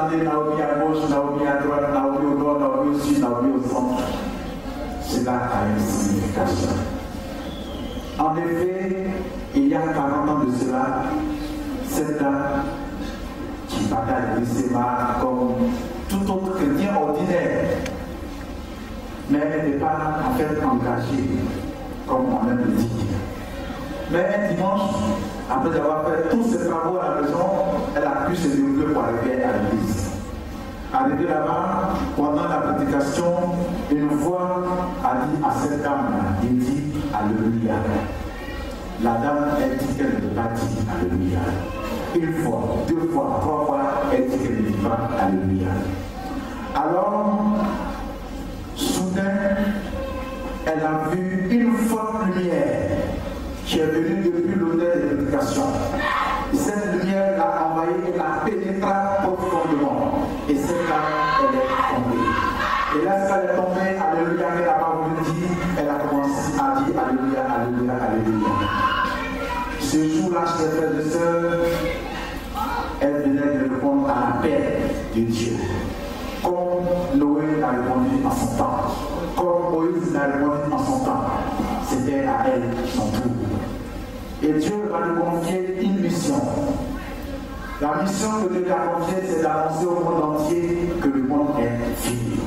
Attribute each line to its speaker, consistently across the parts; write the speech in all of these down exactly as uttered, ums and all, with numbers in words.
Speaker 1: entendez Naomi à gauche, Naomi à droite, Naomi au nord, Naomi au sud, Naomi au centre. Cela a une signification. En effet, il y a quarante ans de cela, cette dame qui partait à l'église comme tout autre chrétien ordinaire, mais elle n'était pas en fait engagée, comme on aime le dire. Mais un dimanche, après avoir fait tous ses travaux à la maison, elle a pu se dérouler pour arriver à l'église. Arrivée là-bas, pendant la prédication, une voix a dit à cette dame, il dit Alléluia. La dame, elle dit qu'elle ne peut pas dire Alléluia. Une fois, deux fois, trois fois, elle dit qu'elle ne dit pas Alléluia. Alors, soudain, elle a vu une forte lumière qui est venue depuis l'autel de prédication. Cette lumière l'a envahie et l'a pénétré profondément. Et cette dame, elle est tombée. Et lorsqu'elle est tombée, Alléluia, elle n'a pas voulu dire, elle a commencé à dire Alléluia, Alléluia, Alléluia. Ce jour-là, chers frères et sœurs, elle venait de répondre à l'appel de Dieu. Comme Noé l'a répondu en son temps, comme Moïse l'a répondu en son temps, c'était à elle son tour. Et Dieu va lui confier une mission. La mission que Dieu lui a confiée, c'est d'annoncer au monde entier que le monde est fini.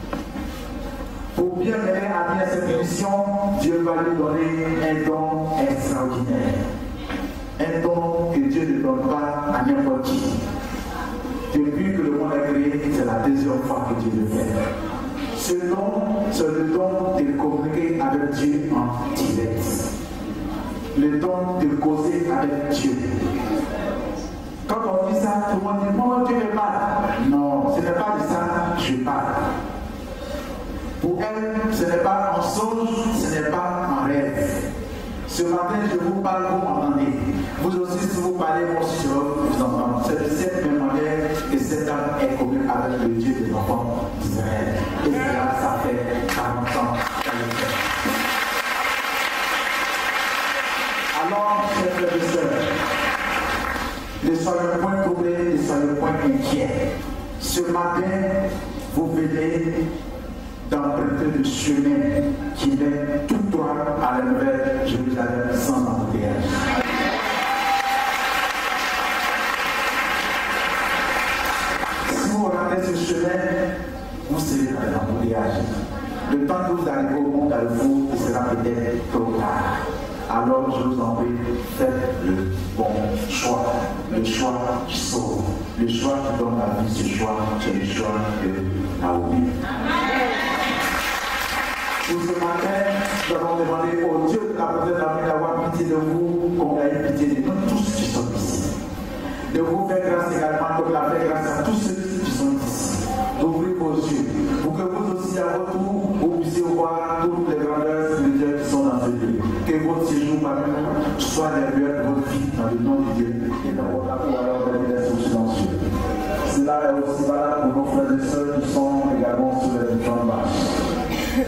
Speaker 1: Pour bien mener à bien cette mission, Dieu va lui donner un don extraordinaire. Un don que Dieu ne donne pas à n'importe qui. Depuis que le monde est créé, c'est la deuxième fois que Dieu le fait. Ce don, c'est le don de communiquer avec Dieu en direct. Le don de causer avec Dieu. Quand on dit ça, tout le monde dit non, Dieu me parle. Non, ce n'est pas de ça que je parle. Pour elle, ce n'est pas en songe, ce n'est pas en rêve. Ce matin, je vous parle, vous m'entendez. Vous aussi, si vous parlez, moi aussi, je vous entends. C'est de cette même manière que cette âme est commune avec le Dieu des enfants d'Israël. Et cela, ça fait quarante ans qu'elle le fait. Alors, chers frères et sœurs, ne soyez point troublés, ne soyez point inquiets. Ce matin, vous venez d'emprunter le chemin qui mène tout droit à la nouvelle Jérusalem sans embouteillage. Si vous regardez ce chemin, vous serez dans l'embouteillage. Le temps que vous arrivez au monde Carrefour, il sera peut-être trop tard. Alors je vous en prie, faites le bon choix, le choix qui sauve, le choix qui donne la vie, ce choix, c'est le choix de Naomi. Pour ce matin, nous avons demandé au Dieu de la prophète d'avoir pitié de vous, comme il a eu pitié de nous tous qui sommes ici. De vous faire grâce également, comme il a fait grâce à tous ceux qui sont ici. D'ouvrir vos yeux, pour que vous aussi, à votre tour, vous puissiez voir toutes les grandeurs spirituelles qui sont dans ce lieu. Que votre séjour parmi nous soit les meilleurs de votre vie, dans le nom de Dieu. Et dans votre rapport, alors, vous allez être silencieux. Cela est aussi valable pour nos frères et sœurs qui sont également sur les différentes marches.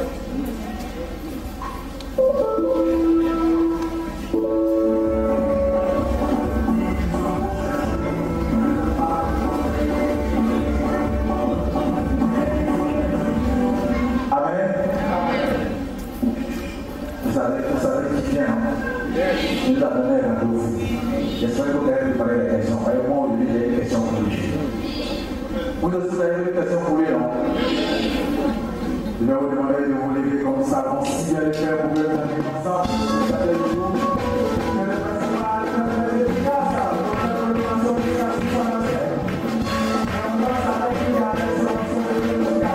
Speaker 1: Il nous a donné un rendez-vous. J'espère que vous avez préparé les questions. Et moi, aujourd'hui, j'ai des questions pour lui. Vous aussi, avez des questions pour lui, non? Je vais vous demander de vous lever comme ça. Donc, si les frères pouvaient venir comme ça, ça fait du coup. Que le festival est efficace. Donc, l'organisation efficace, c'est ça la terre. Et on doit s'arrêter à l'excellence de l'État.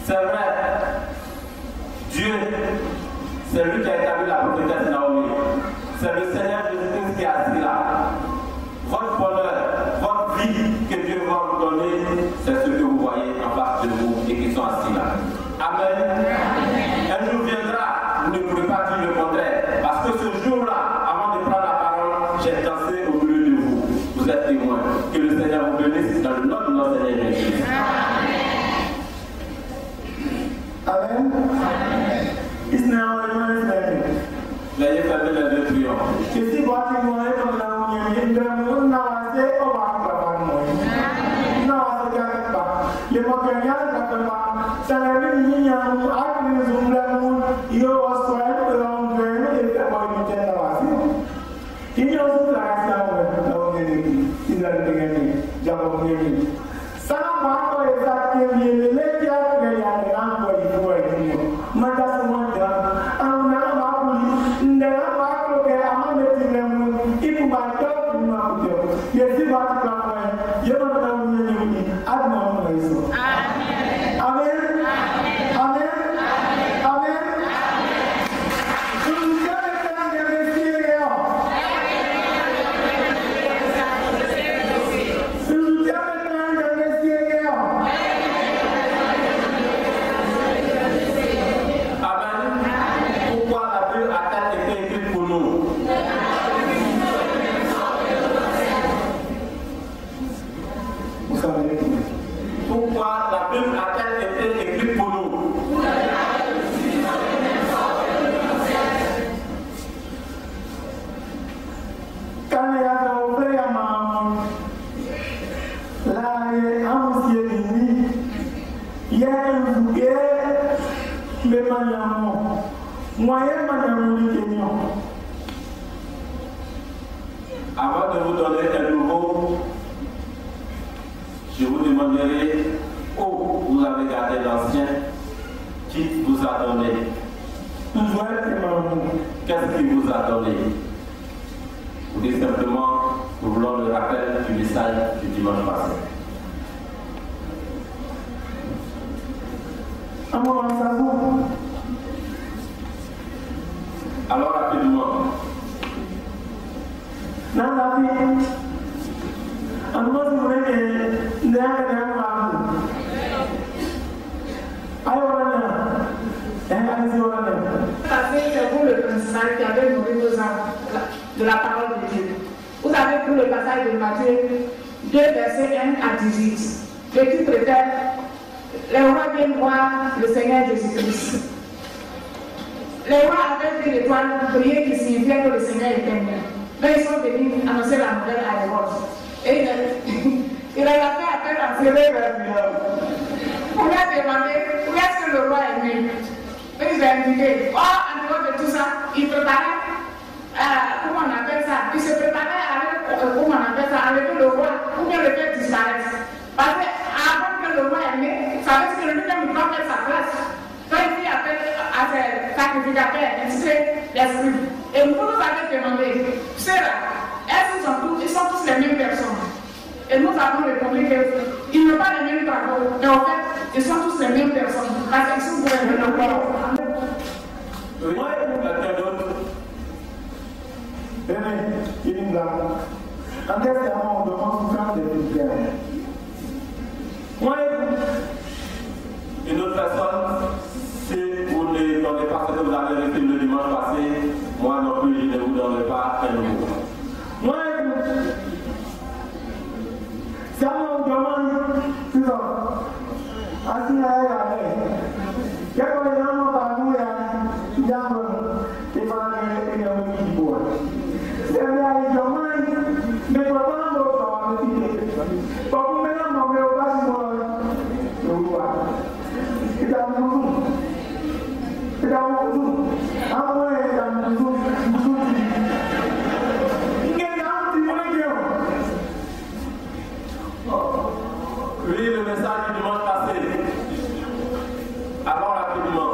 Speaker 2: C'est vrai, Dieu, c'est lui qui a établi la prophétesse Naomi. C'est le Seigneur Jésus-Christ qui a assis là. Votre bonheur, votre vie que Dieu va vous donner, c'est ce que vous voyez en face de vous et qui sont assis là. Amen. Un jour viendra, vous ne pourrez pas dire le contraire. Parce que ce jour-là, avant de prendre la parole, j'ai dansé au milieu de vous. Vous êtes témoins. Que le Seigneur vous bénisse dans le nom de notre Seigneur Jésus.
Speaker 3: Amen.
Speaker 2: Veuillez fermer les deux prions. Avant de vous donner un nouveau, je vous demanderai où vous avez gardé l'ancien qui vous a donné. Qu'est-ce qu'il vous a donné? Vous dites simplement, nous voulons le rappel du message du dimanche passé. Alors rapidement.
Speaker 4: C'est vous le principal qui avez nourri vos âmes de la parole de Dieu. Vous avez pris le passage de Matthieu deux, versets un à dix-huit. Le titre était les rois viennent voir le Seigneur Jésus-Christ. Les rois avaient pris l'étoile briller qui signifiait que le Seigneur était né. Mais ils sont venus annoncer la nouvelle à Hérode. Et il, il a fait appel à ses rêves. On lui a demandé où est-ce que le roi est né. Mais il a indiqué, oh, en dehors de tout ça, il préparait, euh, comment on appelle ça, il se préparait avec, euh, comment on appelle ça, avec le roi, pour bien le faire disparaître. Parce qu'avant que le roi est né, ça veut dire que lui-même doit faire sa place. Quand il fait appel à ses sacrificateurs, inspirer l'esprit. Et vous nous avez demandé, c'est là, est-ce qu'ils sont tous, ils sont tous les mêmes personnes? Et nous avons répondu qu'ils n'ont pas les mêmes travaux, mais en fait, ils sont tous les mêmes personnes. Parce qu'ils sont pour les mêmes travaux.
Speaker 2: Oui, quelqu'un d'autre.
Speaker 3: Il y a une blague. En testament, on demande souvent des prières.
Speaker 2: Une autre personne, si vous ne donnez pas ce que vous avez reçu le dimanche passé, moi non plus, je ne vous donnerai pas un nouveau.
Speaker 3: Moi, ça me demande, c'est ça. Assis à elle, il y a quand même un homme par nous, il y a un homme qui va aller et il y a un homme qui boit. C'est là, il y a un homme, mais pas un homme qui va aller. Pas pour maintenant, on ne va pas se voir. Je vois. C'est un homme. C'est un homme. Ah ouais, c'est un homme.
Speaker 2: Oui, le message du dimanche passé. Alors rapidement.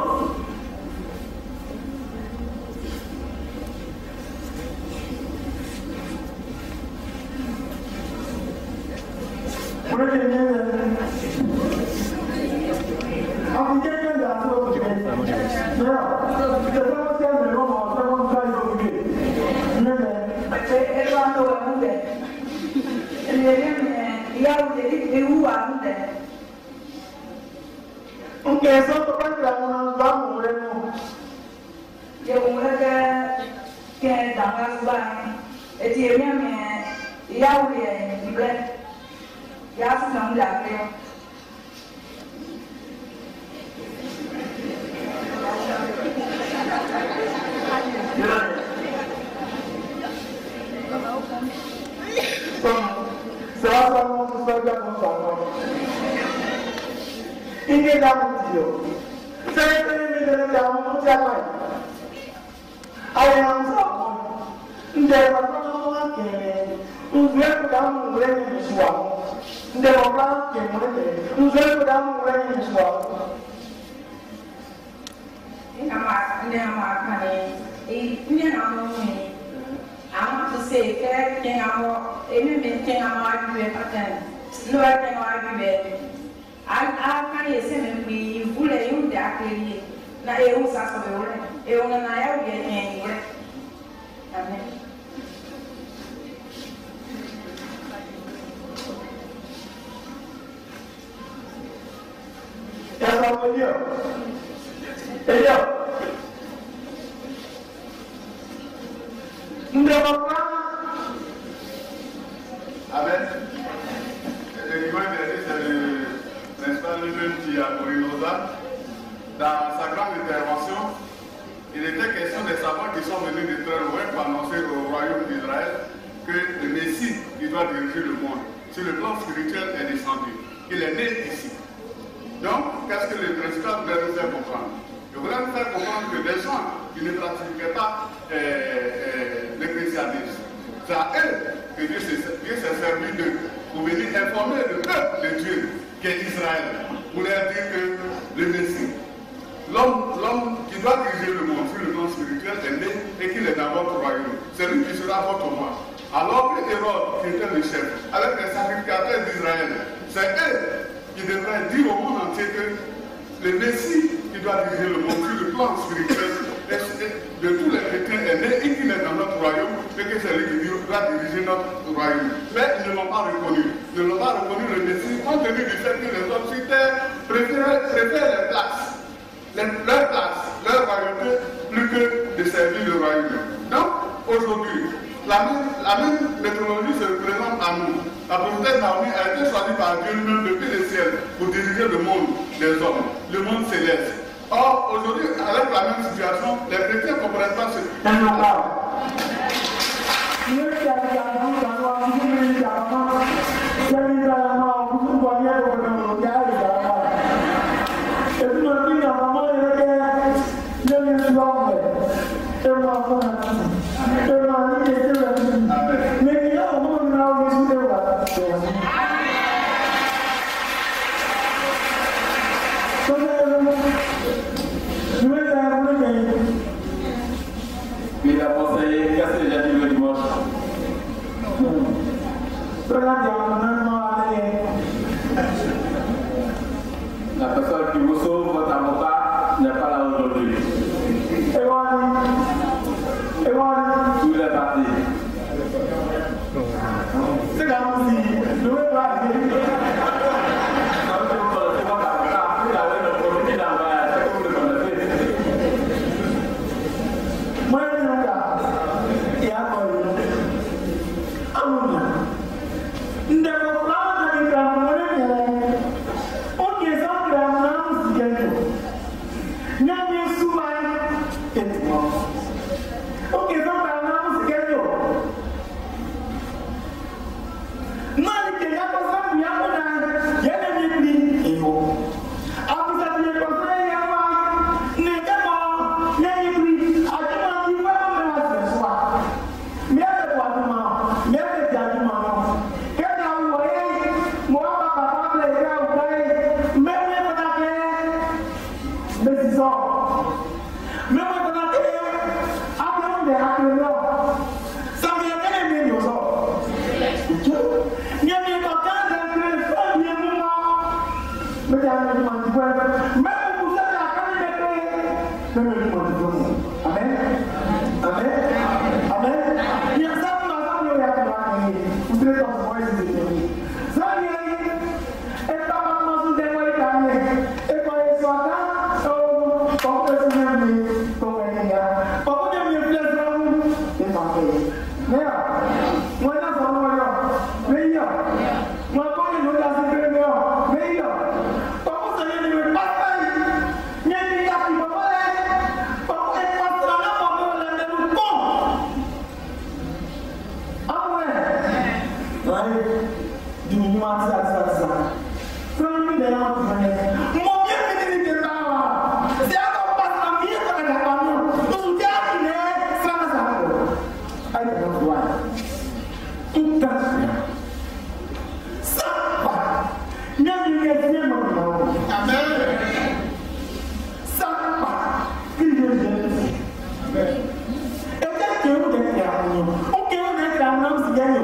Speaker 3: Moi, même le monde du monde. Amen. Amen. Amen. Il y a ça pour la femme, il y a pour la vie. Vous devez être en voie de déterminer. Ça y est, et pas maman sous des moyens d'année. Et quand il soit là, on peut se mettre comme un gars. Par contre, il y a mieux plaisir, c'est pas fait. Mais, moi, là, ça va bien. Mais, il y a. Moi, quand il y a une autre, c'est bien. Mais, il y a. Par contre, ça y est, il y a pas de il y a une gars qui va pas aller. Par contre, il passe là, là, on peut aller dans le pont. Ah ouais. Ouais. Dis-moi ça, ça, ça. Prends-le derrière mon frère. Mon bien, il dit que ça va. C'est à ton passe la vie, ça va pas nous. Nous soutiens qu'il est, ça va, ça va. Aïe, ça va voir. Tout à fait. Ça va. Il y a une question maintenant. Amen. Ça va. Il y a une question. Amen. Et qu'est-ce que vous êtes là? Ok, vous êtes là, non, c'est gagné.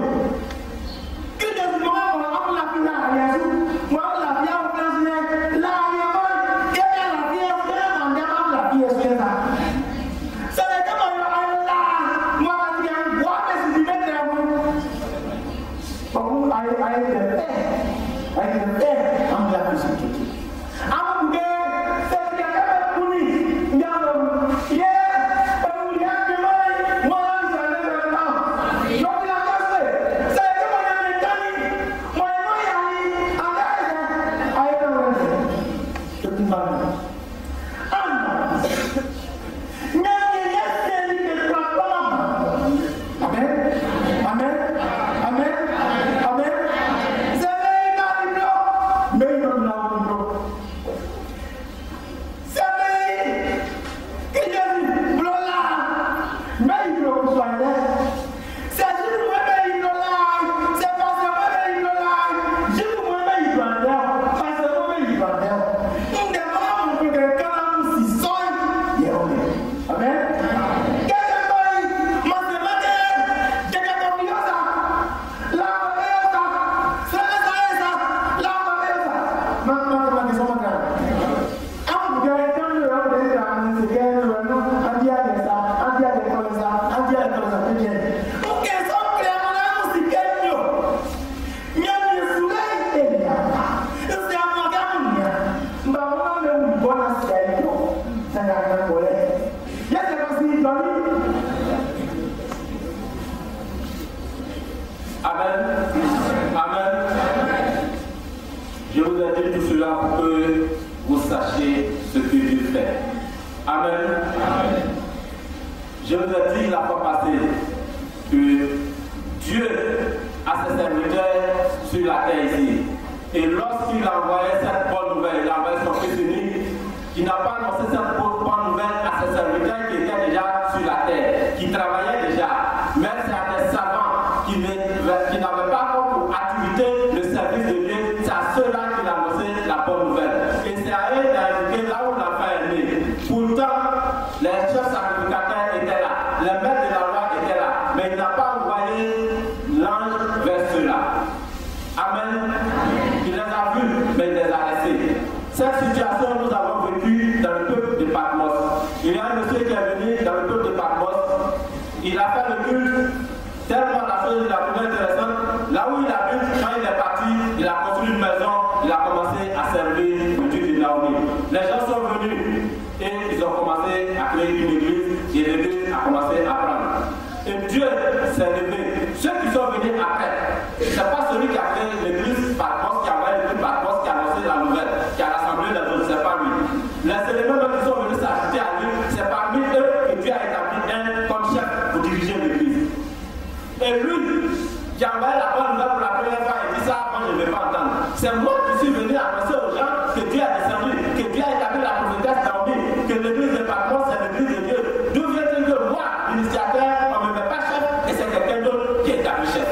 Speaker 2: C'est moi qui suis venu annoncer aux gens que Dieu a descendu, que Dieu a établi la prophétesse Naomi, que l'église de Patmos c'est l'église de Dieu. D'où vient-il que moi, l'initiateur, on ne me met pas chef et c'est quelqu'un d'autre qui est établi chef?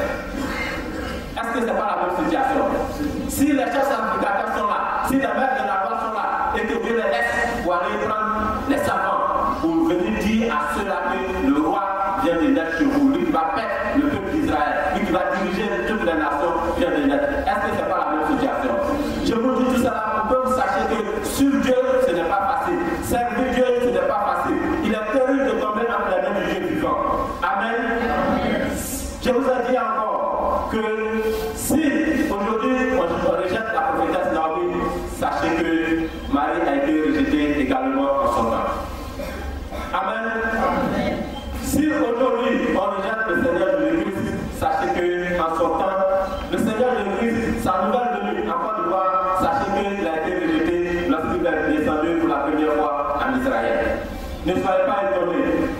Speaker 2: Est-ce que ce n'est pas la même situation? Si les chefs sacrificateurs sont là, si les maîtres de la loi sont là et que Dieu les laisse pour aller prendre les savants pour venir dire à ceux-là que le roi vient de naître chez vous, lui qui va paître le peuple d'Israël, lui qui va diriger toutes les nations vient de naître. Est-ce que ce n'est pas la même situation? Je vous dis tout cela pour que vous sachiez que sur Dieu, ce n'est pas facile. Servir Dieu, ce n'est pas facile. été rejeté également en son temps. Amen. Amen. Si aujourd'hui on rejette le Seigneur de l'Église, sachez qu'en son temps, le Seigneur de l'Église, sa nouvelle venue en Côte d'Ivoire, sachez qu'il a été rejeté lorsqu'il est descendu pour la première fois en Israël. Ne soyez pas étonnés.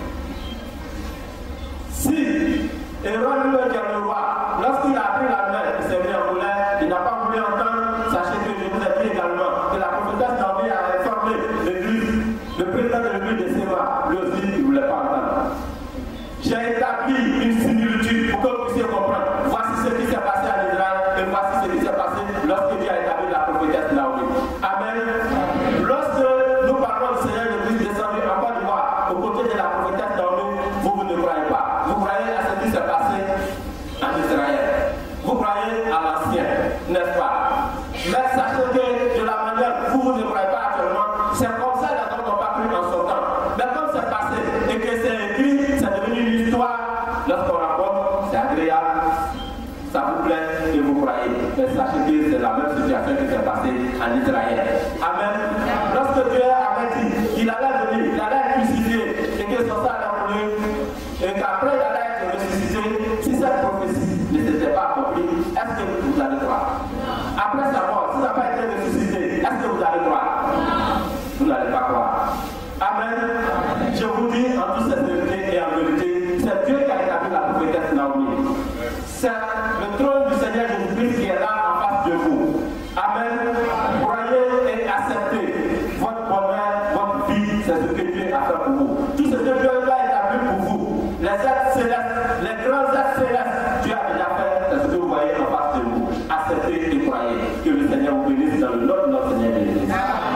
Speaker 2: Si Hérode le roi, lorsqu'il a pris la main, il s'est mis en colère, il n'a pas voulu entendre, sachez que je vous ai dit également que la prophétesse Naomi a informé l'Église, le président de l'Église de Séma, lui aussi, il ne voulait pas entendre. J'ai établi une similitude pour que vous puissiez comprendre. Voici ce qui s'est passé en Israël et voici ce qui s'est passé lorsque Dieu a établi la prophétesse Naomi. Amen. Lorsque nous parlons du Seigneur de Christ descendu en Côte d'Ivoire, aux côtés de la prophétesse Naomi, vous, vous ne croyez pas. Vous croyez à ce qui s'est passé en Israël. Vous croyez à l'ancien, n'est-ce pas? Mais sachez que de la manière où vous ne croyez pas actuellement, c'est comme ça que les n'ont pas cru en son temps. Mais comme c'est passé et que c'est écrit, c'est devenu une histoire, lorsqu'on raconte, c'est agréable, ça vous plaît et vous croyez. Mais sachez que c'est la même situation qui s'est passée en Israël. Amen. Lorsque Dieu avait dit qu'il allait venir, il allait être crucifié et que son sang allait mourir, et qu'après il allait être ressuscité, si cette prophétie ne s'était pas accomplie, est-ce que vous allez croire? Après sa mort, s'il n'a pas été ressuscité, est-ce que vous allez croire? Vous n'allez pas croire. Amen. Je vous dis en toute sincérité et en vérité, c'est Dieu qui a établi la prophétesse Naomi. C'est le trône du Seigneur Jésus-Christ qui est là en face de vous. Amen. Croyez et acceptez votre bonheur, votre vie, c'est ce que Dieu a fait pour vous. Tout ce que Dieu a établi pour vous, les êtres célestes, les grands êtres célestes, Dieu a déjà fait, c'est ce que vous voyez en face de vous. Acceptez et croyez. Que le Seigneur vous bénisse dans le nom de notre Seigneur Jésus.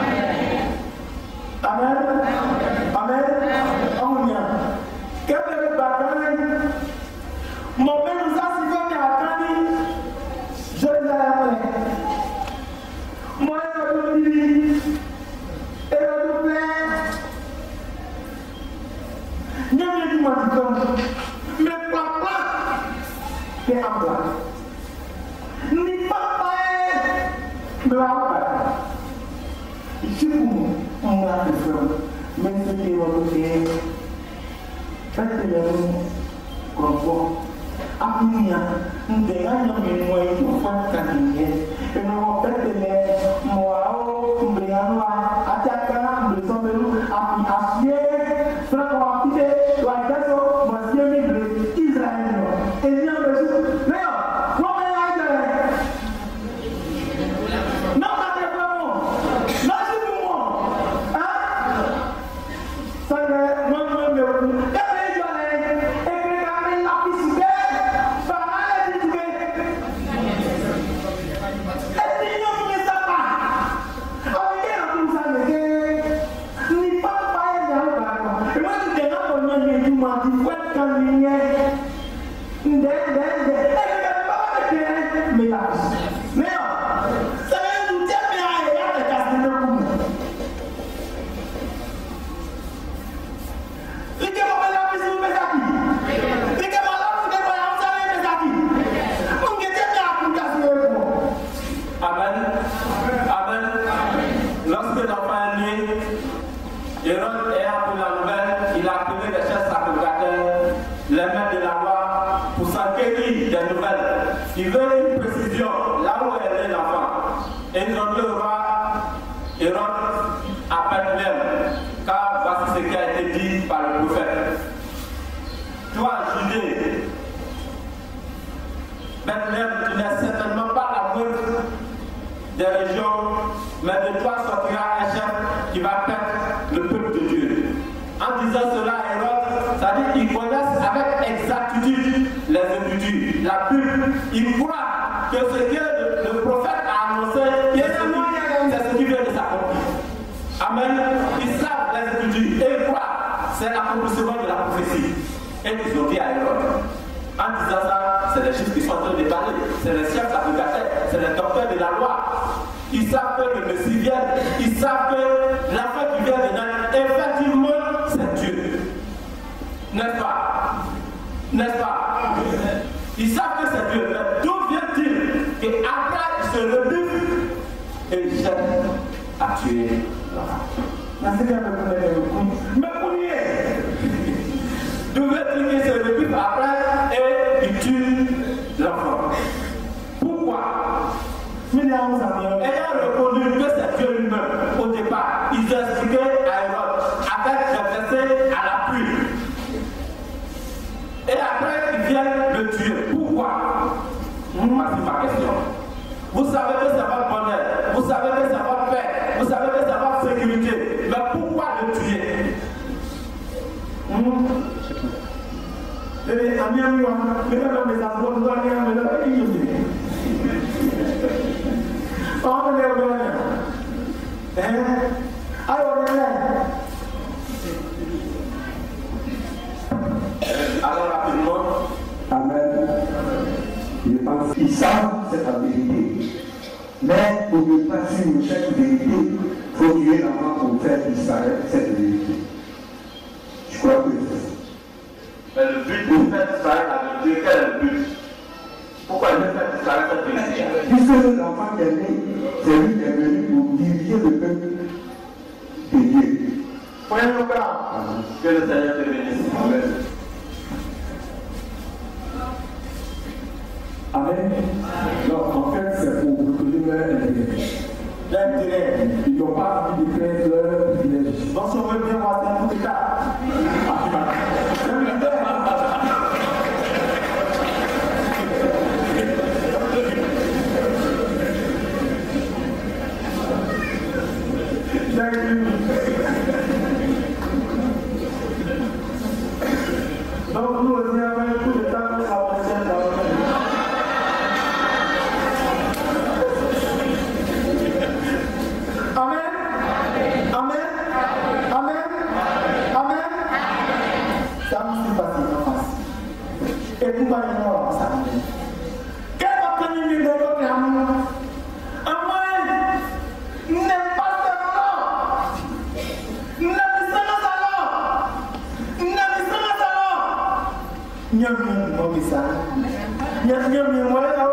Speaker 3: Amen. Amen. Amen. Quel est le bagage? Mon père nous a suivi à Kani. Je les ai. Moi, je le dis. Et le double. Je me dis, moi, mais papa, c'est un blanc. Ni papa est blanc. Je vous on a fait même ce qui est votre faites-le comme vous. Apunia, nous dégageons les moyens pour faire cabinet. Et nous faites-le moi, nous brillons à attaquant, nous sommes nous à appuyer, frère, on a appuyer, on a fait moi, c'est un Israël. Et bien, mais non, non,
Speaker 2: Il veut une précision là où elle est l'enfant. Et ils ont dit au roi Hérode à Bethléem, car voici ce qui a été dit par le prophète. Toi, Judée, Bethléem, tu n'es certainement pas la moindre des régions, mais de toi sortira un chef qui va perdre le peuple de Dieu. En disant cela, Hérode, ça dit qu'ils connaissent avec exactitude les Écritures, la Bible. Ils croient que ce que le, le prophète a annoncé, c'est ce qui vient de s'accomplir. Amen. Ils savent les Écritures et ils croient. C'est l'accomplissement de la prophétie. Et ils ont dit à Hérode. En disant ça, c'est les chiffres qui sont en train de parler. C'est les chefs sacrificateurs, c'est les docteurs de la loi. Ils savent que le Messie vient. Ils savent que l'enfant qui vient de naître, effectivement, c'est Dieu. N'est-ce pas? N'est-ce pas? Ils savent que c'est Dieu. Mais d'où vient-il qu'après ils se rebutent et ils cherchent à tuer l'enfant?
Speaker 3: Mais pour y
Speaker 2: devait cliquer sur le but après et il tue l'enfant. Pourquoi? Ayant reconnu que c'est Dieu lui-même au départ, ils ont expliqué à Hérode avec le verset à l'appui. Et après, ils viennent le tuer. Pourquoi? Voici ma question. Vous savez que c'est votre bonheur, vous savez que c'est votre paix, vous savez que c'est votre sécurité. Mais pourquoi le tuer? Alors rapidement.
Speaker 1: Amen. Je pense qu'ils savent cette vérité. Mais pour ne pas suivre cette vérité, il faut tuer l'enfant pour faire disparaître cette vérité. Je crois que c'est ça.
Speaker 2: Mais le but de faire disparaître la vérité, quel est le but? Pourquoi il veut faire disparaître cette vérité?
Speaker 1: Puisque l'enfant qui est né, c'est lui qui est venu pour diriger le peuple de Dieu.
Speaker 2: Que le Seigneur te bénisse.
Speaker 1: Amen.
Speaker 3: Amen. Non, en fait, c'est pour reconnaître leur intérêt. Leur intérêt, ils n'ont pas envie de créer leur privilège. Donc, si on veut bien voir un coup d'état, donc, nous, on est avec un coup d'état, nous avons un Amen. Amen. Amen. Amen. Ça me fait passer en face. Et vous voyez moi, ça me fait. Quel est le numéro de l'amour? Amen. N'aime pas seulement. N'aime pas alors. N'aime pas alors. N'aime pas ça. N'aime pas ça.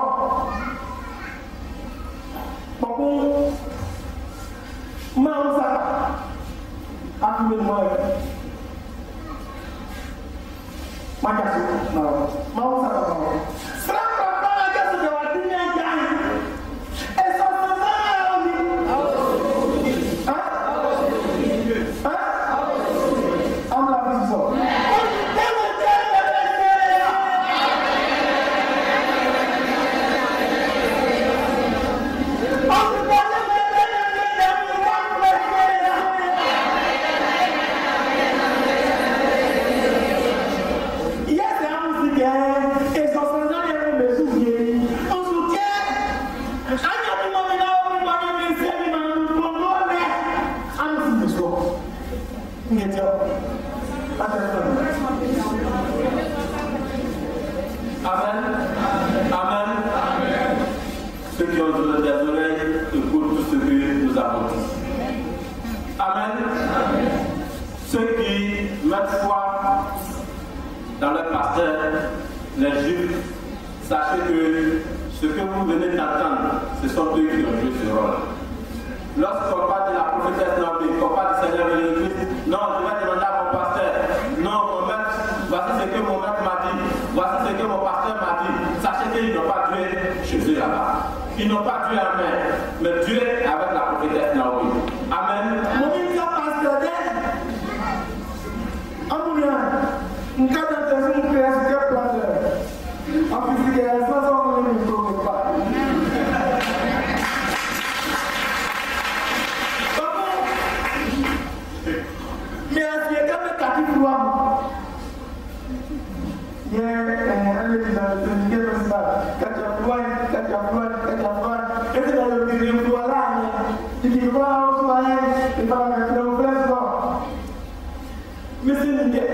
Speaker 3: Mau Makasu, no, mau sama mau. Serang apa aja sudah waktunya jangan. Esok selesai lagi. Hah? Hah? Amlah besok.
Speaker 2: Amen. Amen. Ceux qui ont des oreilles écoutent tout ce que nous avons dit. Amen. Ceux qui mettent foi dans leur pasteur, les juifs, sachez que ce que vous venez d'entendre, ce sont eux qui ont joué ce rôle. Lorsqu'on parle de la prophétesse Naomi, qu'on parle du Seigneur Jésus-Christ, non, je vais demander à mon pasteur, non, mon maître, voici ce que mon maître m'a dit, voici ce que mon pasteur m'a dit. Sachez qu'ils n'ont pas Dieu chez eux là-bas. Ils n'ont pas Dieu en main, mais Dieu avec la prophétesse Naomi. Amen.
Speaker 3: Mon pasteur, Amounia, un cas d'intention de créer ce que planteur. En plus, il y a un sens où on ne trouve pas. Mais il y a quand même quatre fois. Il y a un épisode de Miguel Oscar, quatre fois, quatre fois, quatre fois. Et c'est dans le deuxième fois là, tu dis quoi, on soit là, et pas mettre le vrai soir. Mais c'est une guerre.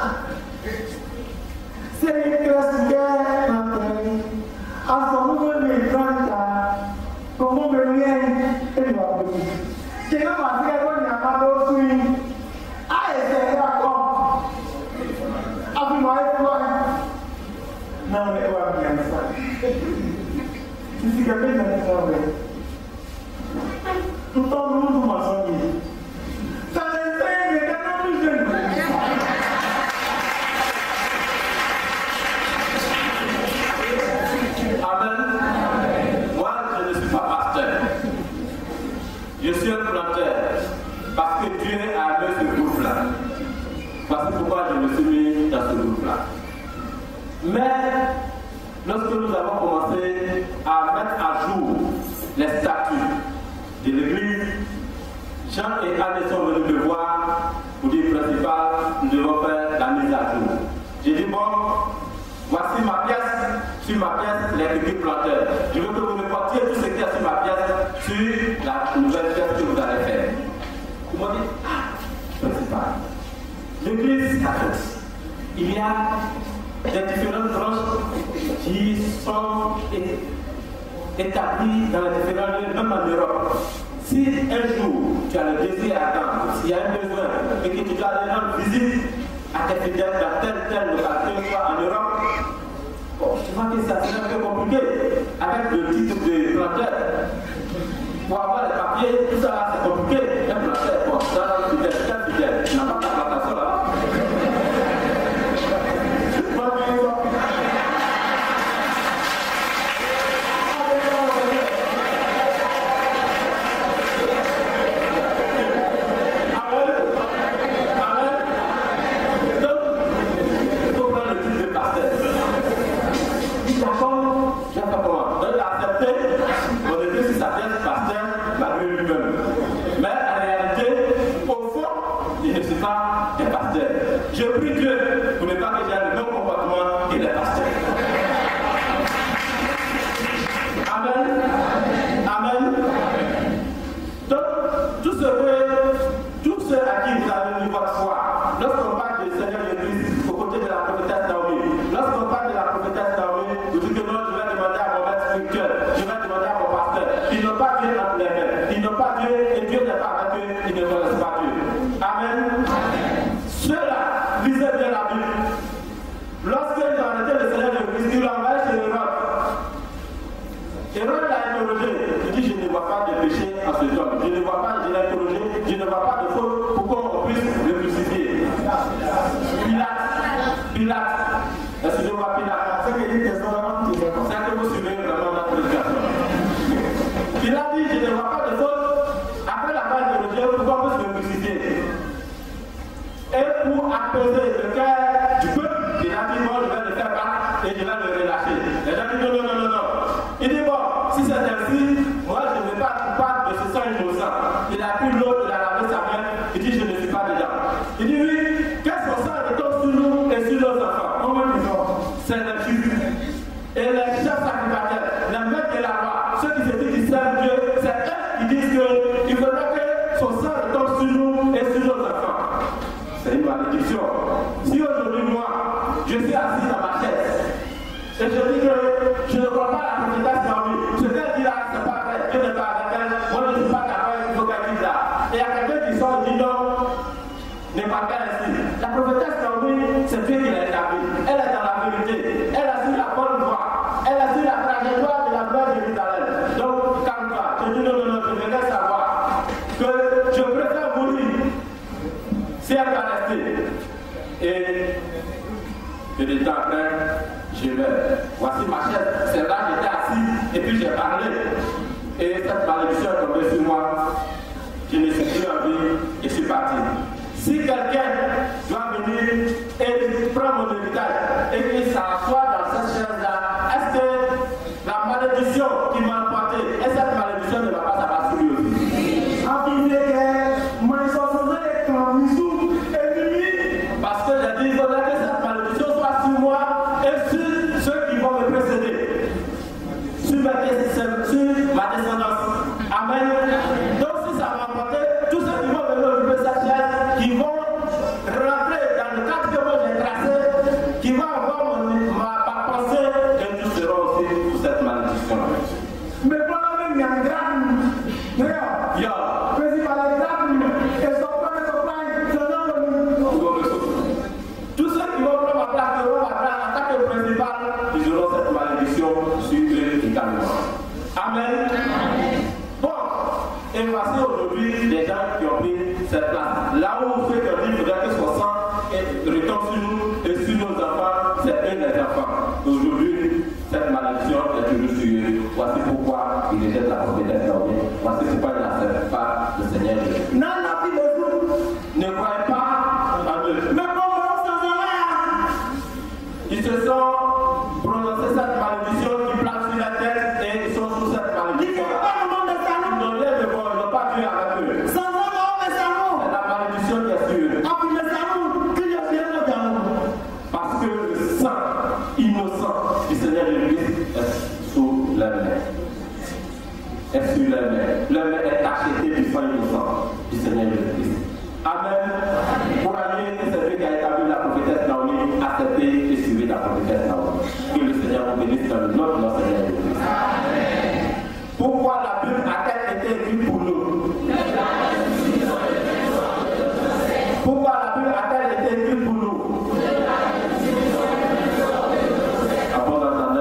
Speaker 3: C'est une guerre. À son nouveau écran, comment me lien et le rabais. C'est comme un frère qui n'a pas d'eau. Ah, c'est d'accord. Après, moi, je vois. Non, mais on va bien ça. Je suis capable de faire ça. Tout le temps, nous nous m'en ça les fait, mais quand on nous jeune.
Speaker 2: Amen. Moi, je ne suis pas pasteur. Je suis un planteur. Parce que Dieu a amené ce groupe-là. Voici pourquoi je me suis mis dans ce groupe-là. Mais, lorsque nous avons commencé à mettre à jour les statuts de l'Église, Jean et Anne sont venus me voir pour dire principal, nous devons faire la mise à jour. J'ai dit, bon, voici ma pièce, sur ma pièce, les petits planteurs. Je veux que vous me portiez tout ce qu'il y a sur ma pièce, sur la nouvelle pièce que vous allez faire. Ils m'ont dit, ah, principal, l'Église catholique, il y a des différentes branches qui sont établies dans les différents lieux, même en Europe. Si un jour tu as le désir à attendre, s'il y a un besoin et que tu dois aller rendre visite à tes fidèles dans telle telle localité, soit en Europe, bon, tu vois que ça serait un peu compliqué avec le titre de planteur. Pour avoir les papiers, tout ça c'est compliqué. Un planteur, bon, ça c'est fidèle, c'est fidèle. Tu n'as pas ta plantation là. Je prie Dieu pour ne pas que j'ai le même comportement que les pasteurs. Amen. Amen. Donc, tout ce que, tous ceux à qui vous avez mis votre foi, lorsqu'on parle du Seigneur Jésus aux côtés de la prophétesse Naomi, lorsqu'on parle de la prophétesse Naomi, vous dites que non, je vais demander à mon maître spirituel, je vais demander à mon pasteur. Ils n'ont pas Dieu entre les mains. Ils n'ont pas Dieu et Dieu n'est pas avec eux, ils ne connaissent pas Dieu. Amen. Ceux-là, lisez bien la Bible. Lorsqu'ils ont arrêté le Seigneur de Christ, ils l'ont envoyé chez Hérode. Hérode l'a interrogé. Il dit, je ne vois pas de péché en ce homme. Je ne vois pas, je l'ai interrogé, je ne vois pas de faute pour qu'on puisse le crucifier. Pilate, Pilate apaiser le cœur du peuple. Il a dit, bon, je vais le faire battre et je vais le relâcher. Les gens disent, non, non, non, non, non. Il dit, bon, si c'est ainsi, moi je ne vais pas être coupable de ce sang innocent. Il a pris l'eau, il a lavé sa main, il dit, je ne suis pas dedans. Il dit, oui, que son sang retombe sur nous et sur nos enfants. Comment ils ont? C'est le juge. Et les chefs sacrificateurs, les maîtres de la loi, ceux qui se disent qu'ils servent Dieu, c'est eux qui disent qu'il faudra que son sang retombe sur nous et sur nos enfants. C'est une malédiction. Si aujourd'hui, moi, je suis assis dans ma chaise, et je dis que je ne crois pas à la prophétesse Naomi, ce qu'elle dit là, c'est pas vrai, Dieu n'est pas avec elle, moi je ne suis pas capable, il faut qu'elle dise là. Et il y a quelqu'un qui sort et dit non, n'est pas qu'elle ainsi. La prophétesse Naomi, c'est Dieu qui l'a établie. Elle est dans la vérité, elle a sur la bonne voie, elle a sur la trajectoire de la gloire de Jérusalem. Donc, calme-toi, je dis non, non, non, je voudrais savoir que je préfère mourir si elle va rester. Et que des temps après, je vais. Voici ma chaise, c'est là que j'étais assis et puis j'ai parlé. Et cette malédiction est tombée sur moi. Je ne suis plus en vie et je suis parti. Si quelqu'un doit venir et prendre mon héritage et qu'il s'assoit dans cette chaise-là, est-ce que la malédiction qui m'a emporté, est-ce que cette malédiction ne va pas s'abattre sur lui aussi? Parce que j'ai dit, il faudrait que cette malédiction soit sur moi et sur ceux qui vont me précéder, sur ma, sur ma descendance. Amen. Donc si ça va emporter, tous ceux qui vont venir occuper cette chaise, qui vont rentrer dans le cadre que moi j'ai tracé, qui vont avoir mon, ma, ma pensée, et tous seront aussi sous cette malédiction.
Speaker 3: Mais pour la même, il y a un grand.
Speaker 2: Yo. Tous ceux qui vont prendre ma place, qui vont ma place en tant que principal, ils auront cette malédiction sur eux également. Amen. Bon, et voici aujourd'hui les gens qui ont pris cette place. Là où on fait qu'on dit qu'il faudrait que son sang retombe sur nous et sur nos enfants, c'est eux les enfants. Aujourd'hui, cette malédiction est toujours sur eux. Voici pourquoi il rejette la prophétesse Naomi. Voici pourquoi il n'accepte pas le Seigneur Jésus.
Speaker 3: Non, non,
Speaker 2: ne croyez pas en eux. Mais ils se sont prononcés cette malédiction qui plane sur la tête et ils sont sous cette malédiction. Ils n'ont rien de bon, ils n'ont pas Dieu avec eux. C'est la malédiction qui est sur eux. Parce que le sang innocent du Seigneur Jésus-Christ est sous la main. Est sur la main. La main est achetée du sang innocent du Seigneur Jésus-Christ. Amen. Pour aller, c'est celui qui a établi la prophétesse Naomi, accepter et suivre la prophétesse Naomi. Que le Seigneur vous bénisse dans le nom de notre Seigneur Jésus-Christ. Amen. Pourquoi la Bible a-t-elle été écrite pour nous? Pourquoi la Bible a-t-elle été écrite pour nous? Avant d'entendre,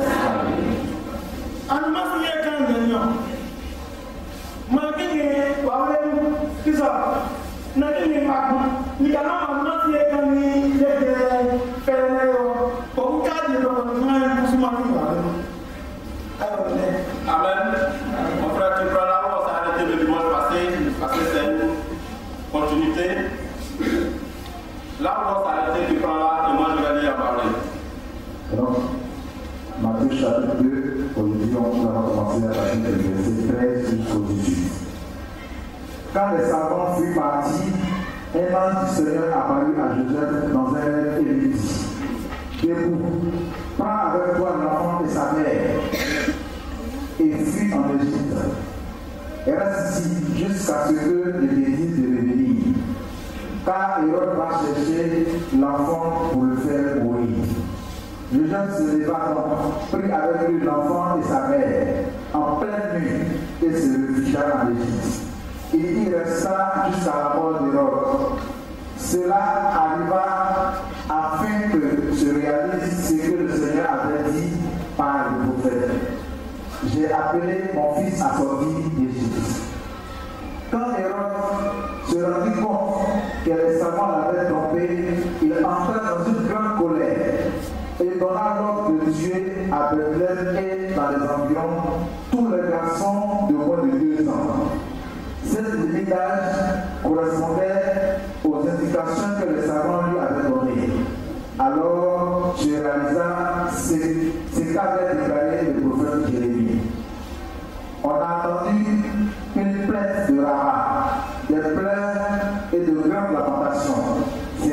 Speaker 2: Amen. Mon frère, tu prends là où on s'est arrêté le dimanche passé, parce que c'est une continuité. Là où on s'est arrêté, tu prends là et moi je vais aller en parler.
Speaker 1: Donc, Matthieu chapitre deux, aujourd'hui on va commencer à partir du verset treize jusqu'au dix-huit. Quand les savants furent partis, un ange du Seigneur apparut à Joseph dans un rêve et lui dit: debout, prends avec toi l'enfant et sa mère et fuis en Égypte. Et reste ici jusqu'à ce que le désir de revenir. Car Hérode va chercher l'enfant pour le faire mourir. Joseph se leva donc, prit avec lui l'enfant et sa mère en pleine nuit et se réfugia en Égypte. Il y resta jusqu'à la mort d'Hérode. Cela arriva afin que se réalise ce que le Seigneur avait dit par le prophète: j'ai appelé mon fils à sortir d'Égypte. Quand Hérode se rendit compte que les savants l'avaient trompé, il entra dans une grande colère et donna l'ordre de tuer à Bethléem et dans les environs tous les garçons de moins de deux ans. Cette limite d'âge correspondait aux indications que les savants lui avaient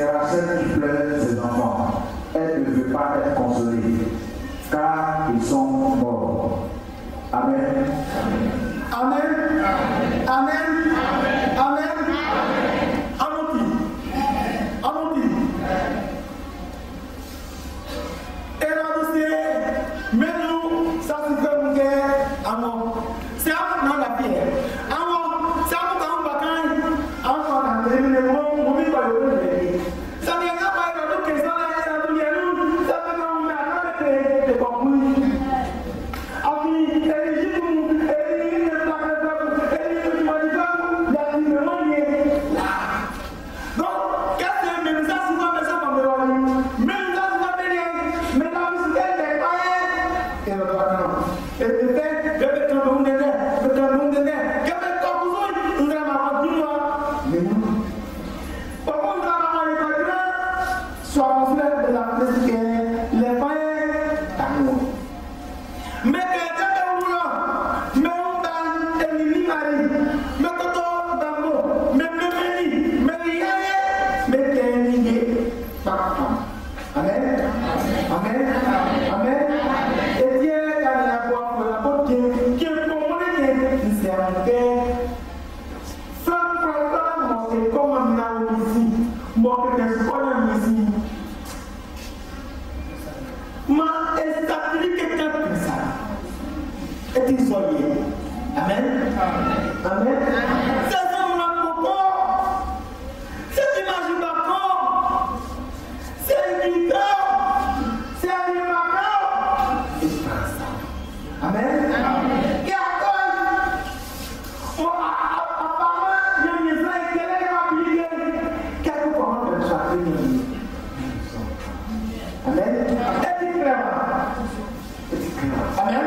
Speaker 1: sera celle qui pleure ses enfants. Elle ne veut pas être consolée, car ils sont morts. Amen.
Speaker 3: Amen. Amen. Amen. Amoti. Amoti. Et là, c'est, mais nous, ça se fait une guerre. Amon. C'est un nom la pierre. Amon, c'est un nom bacán. Amon, quand tu es le monde, on vit pas le monde. Ça vient pas de nous qui sont là, ça nous vient nous. Ça fait qu'on a arrêté de conclure. Ami, éligible, éligible, Amen. Amen. C'est ça mon propos. C'est l'image du bacon. C'est une guitare. C'est un bacon. Et c'est pas ça. Amen. Et après, apparemment, il y a une maison qui est appliquée. Quelques parents de chacun. Amen. Et c'est clair. Amen.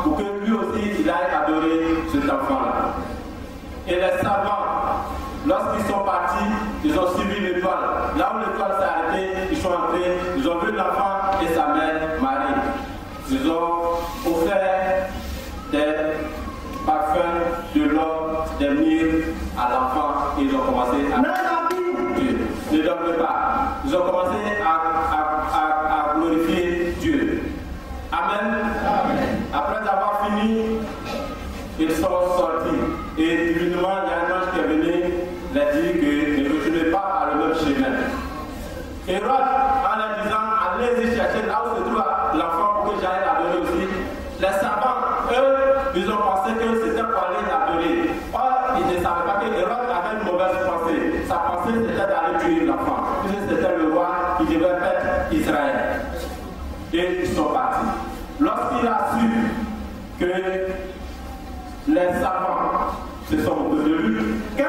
Speaker 2: Et les savants, lorsque Lorsqu'ils sont partis, ils ont suivi l'étoile. Là où l'étoile s'est arrêtée, ils sont entrés, ils ont vu l'enfant et sa mère Marie. Ils ont offert des parfums, de l'or, des myrrhes à l'enfant et ils ont commencé à... Dieu. Ne dormez pas. Ils ont commencé à, à, à, à glorifier Dieu. Amen. Amen. Après avoir fini, ils sont sortis. Et divinement, il y a un ange qui est venu leur dire que ne retournez pas par le même chemin. Hérode, en leur disant, allez-y chercher là où se trouve l'enfant pour que j'aille l'adorer aussi. Les savants, eux, ils ont pensé que c'était pour aller l'adorer. Or, ils ne savaient pas que Hérode avait une mauvaise pensée. Sa pensée, c'était d'aller tuer l'enfant. Puisque c'était le roi qui devait mettre Israël. Et ils sont partis. Lorsqu'il a su que les savants se sont moqués de lui,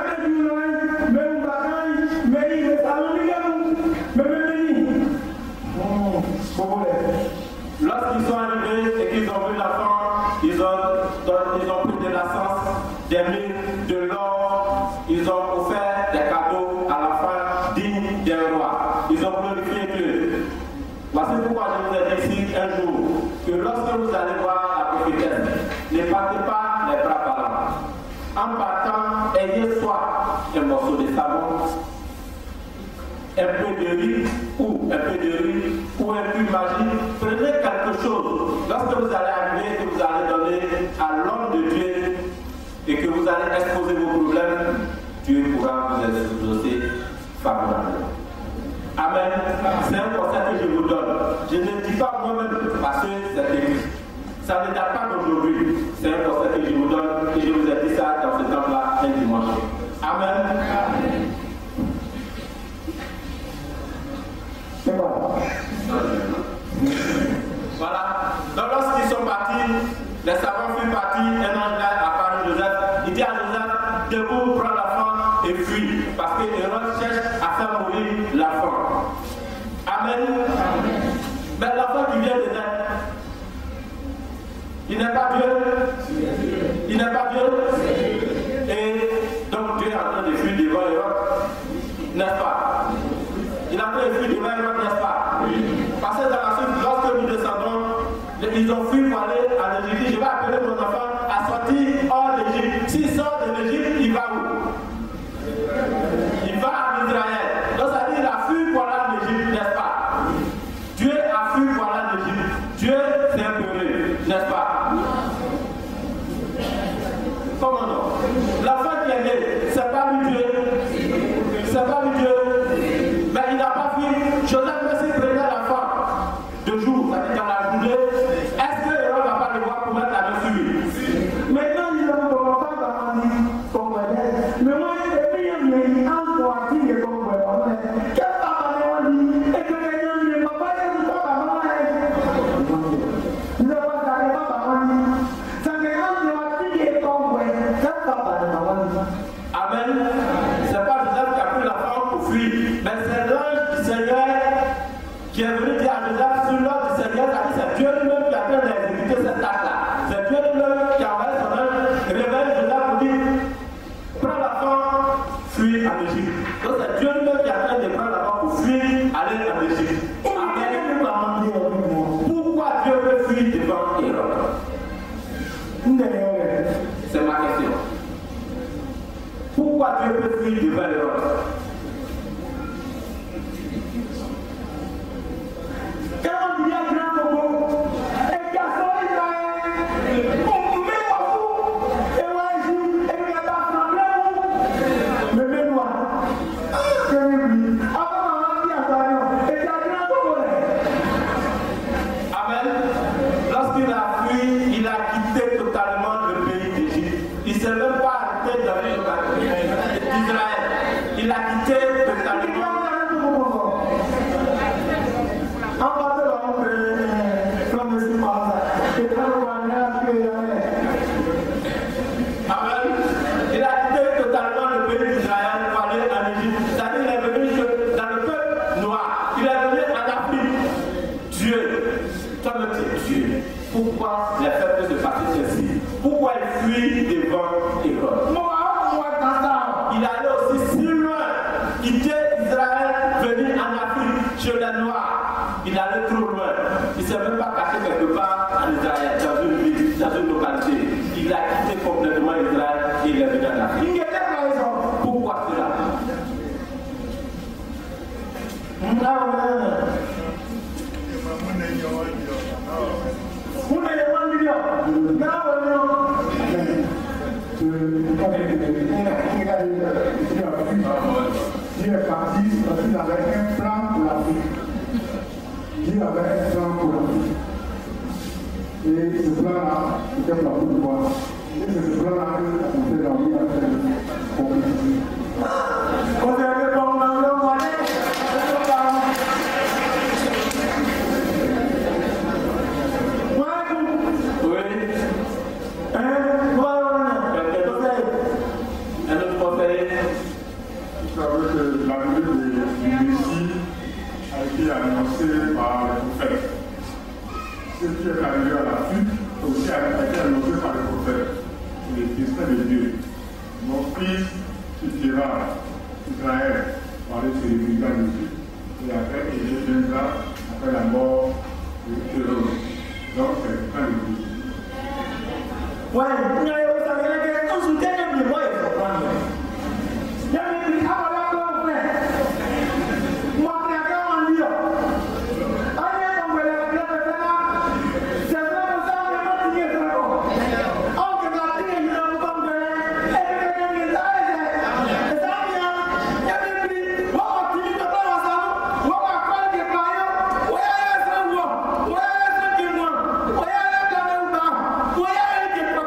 Speaker 2: lorsqu'ils sont arrivés et qu'ils ont vu l'enfant, ils ont, ils ont pris de l'essence, des mille, de l'or, ils ont offert des cadeaux à l'enfant digne d'un roi. Ils ont glorifié Dieu. Voici pourquoi je vous ai dit ici un jour que lorsque vous allez voir la prophétesse, ne partez pas les bras ballants. En partant, ayez soit un morceau de savon, un peu de riz ou un peu de riz ou un peu de magie. Prenez quelque chose. Lorsque vous allez arriver, que vous allez donner à l'homme de Dieu et que vous allez exposer vos problèmes, Dieu pourra vous exaucer favorablement. Amen. C'est un conseil que je vous donne. Je ne dis pas moi-même parce que c'est écrit. Ça ne date pas d'aujourd'hui. C'est un conseil que je vous donne et je vous ai dit ça dans ce temps-là un dimanche. Amen. Amen.
Speaker 3: C'est bon.
Speaker 2: Voilà. Donc lorsqu'ils sont partis, les savants furent partis, un ange a apparu Joseph. Il dit à Joseph, debout, prends l'enfant et fuis. Parce que Hérode cherche à faire mourir l'enfant. Amen. Amen. Mais l'enfant qui vient de naître, il n'est pas Dieu. Il n'est pas Dieu. Et donc Dieu est en train de fuir devant Hérode. N'est-ce pas? Il a fait fuir devant Hérode, n'est-ce pas? Parce que dans la suite, lorsque nous descendons, ils ont fui pour aller en Égypte. Je vais appeler mon enfant à sortir hors d'Égypte. S'il sort de l'Égypte, il va où? Il va en Israël. Donc ça dit, il a fui pour aller en Égypte, n'est-ce pas? Dieu a fui pour aller en Égypte. Dieu s'est imploré, n'est-ce pas? Comment non? L'enfant qui est né, c'est pas lui Dieu. C'est pas lui Dieu. Mais il n'a pas fui. Joseph aussi prenait l'enfant de jour, c'est-à-dire dans la journée. Est-ce que Hérode ne va pas le voir pour mettre la main sur lui?
Speaker 3: Maintenant, il ne va pas dans la vie comme elle. Mais moi, je vais dire, encore à qui il est comme elle. Quel papa m'a dit? Et que les gens ne vont pas dire que papa m'a dit. Il ne va pas dire que papa m'a dit. Ça me rend qui est comme elle. Quel papa m'a dit?
Speaker 2: Amen. C'est pas Joseph qui a pris l'enfant pour fuir, mais c'est l'ange du Seigneur qui est venu dire à Joseph sur l'ordre du Seigneur, c'est Dieu lui-même qui a train d'exécuter cette tâche-là. C'est Dieu lui-même qui a envoyé son ange, révèle Joseph pour dire, prends l'enfant, fuis en Égypte. Donc c'est Dieu lui-même qui a train de prendre l'enfant pour fuir, aller en Égypte. Amen. Pourquoi Dieu veut fuir devant Hérode? C'est ma question. Pourquoi Dieu peut fuir devant Hérode?
Speaker 3: Quand il y a grand Congo, et garçon Israël, on met au fou, et ouais, joue, et il y a pas de problème, mais moi, c'est lui. Avant, on a dit à ça, et il y a grand Congo.
Speaker 2: Amen. Lorsqu'il a fui, il a quitté totalement le pays d'Égypte. Il ne s'est même pas arrêté dans le d'Israël. Il a quitté totalement. Amen. Il a quitté totalement le pays d'Israël pour aller en Égypte. C'est-à-dire qu'il est venu dans le peuple noir. Il est venu en Afrique. Dieu, toi-même tu es Dieu. Pourquoi les faits peuvent se passer ainsi? Pourquoi il fuit devant Hérode? Il allait aussi sur
Speaker 3: Dieu est parti parce qu'il avait un plan pour l'Afrique. Dieu avait un plan pour l'Afrique. Et ce plan-là, c'était pour la Côte d'Ivoire. Et c'est ce plan-là qu'on fait dans l'île à faire le compétition. Vous avez pas mon anglais, vous allez
Speaker 2: Oui.
Speaker 3: Hein?
Speaker 2: Un autre conseil.
Speaker 5: Vous savez que l'arrivée du Messie a été annoncée par les prophètes. Ce qui est arrivé à l'Afrique aussi a été annoncé par les prophètes, les desseins de Dieu. Mon fils quittera Israël par les célébrités de Dieu. Et après, il viendra après la mort de Hérode. Donc, c'est le plan de Dieu.
Speaker 3: Ouais, il y a eu ça, il y a eu un soutien de moi, il faut prendre. Il y a eu un voilà comme frère. Moi, je suis en Lyon. Allez, on va la faire là. C'est vrai que ça, on est pas signé ça. On peut pas signer ça comme ça. Et puis, il y a ça, et ça vient. Il y a des prix. On va finir de faire ensemble. On va faire des paillots. Oui, il y a ça, moi. Oui, il y a ça qui moi. Oui, il y a ça qui moi. Oui, il y a ça qui moi.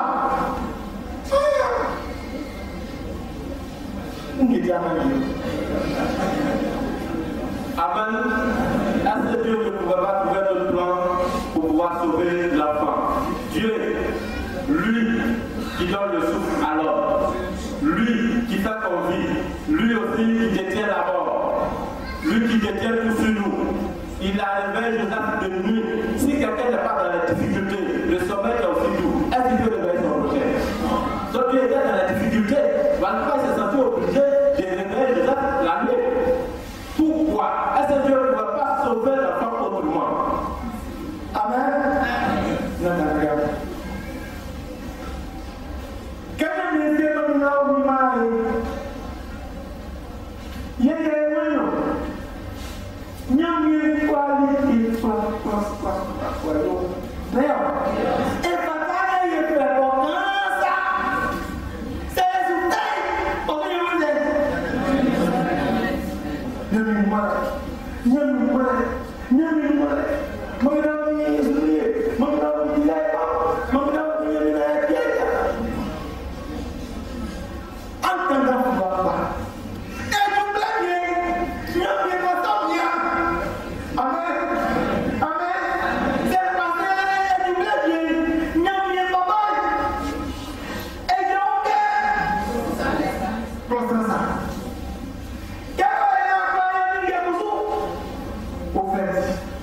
Speaker 2: Amen. Est-ce que Dieu ne pouvait pas trouver notre plan pour pouvoir sauver l'enfant? Dieu, lui qui donne le souffle à l'homme, lui qui fait qu'on vit, lui aussi qui détient la mort, lui qui détient tout sur nous. Il a réveillé Joseph de nuit. Si quelqu'un n'est pas dans la difficulté, le sommeil est aussi doux. Est-ce qu'il peut réveiller son prochain? Donc il était dans la difficulté. Malgré il s'est senti obligé de réveiller Joseph la nuit. Pourquoi? Est-ce que Dieu ne pouvait pas sauver l'enfant autrement?
Speaker 3: Amen. Non, non, regarde. Quand je me dis que nous avons marié, il y a des moyens. Il y a une qualité, quoi, quoi, quoi, quoi, quoi. D'ailleurs, et papa, il est fait pour ça. C'est résultat. On va y aller. Il y a une malade. Il y a une malade. Il y a une malade. Mengenai sendiri, mengenai nilai, mengenai nilai dia. Antara bapa, eh jumlahnya, yang dipotongnya, amin, amin. Terpaksa jumlahnya, yang dipotong, eh jauhnya, proses. Kalau yang apa yang dia busuk, offense.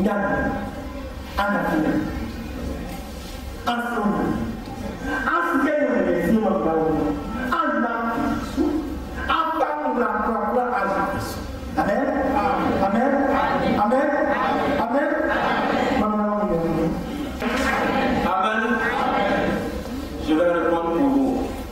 Speaker 3: Yann, Anna, Anthony, Anthony, Anna, Anna, Amen. Amen. Amen. Amen.
Speaker 2: Amen. Je vais répondre pour vous.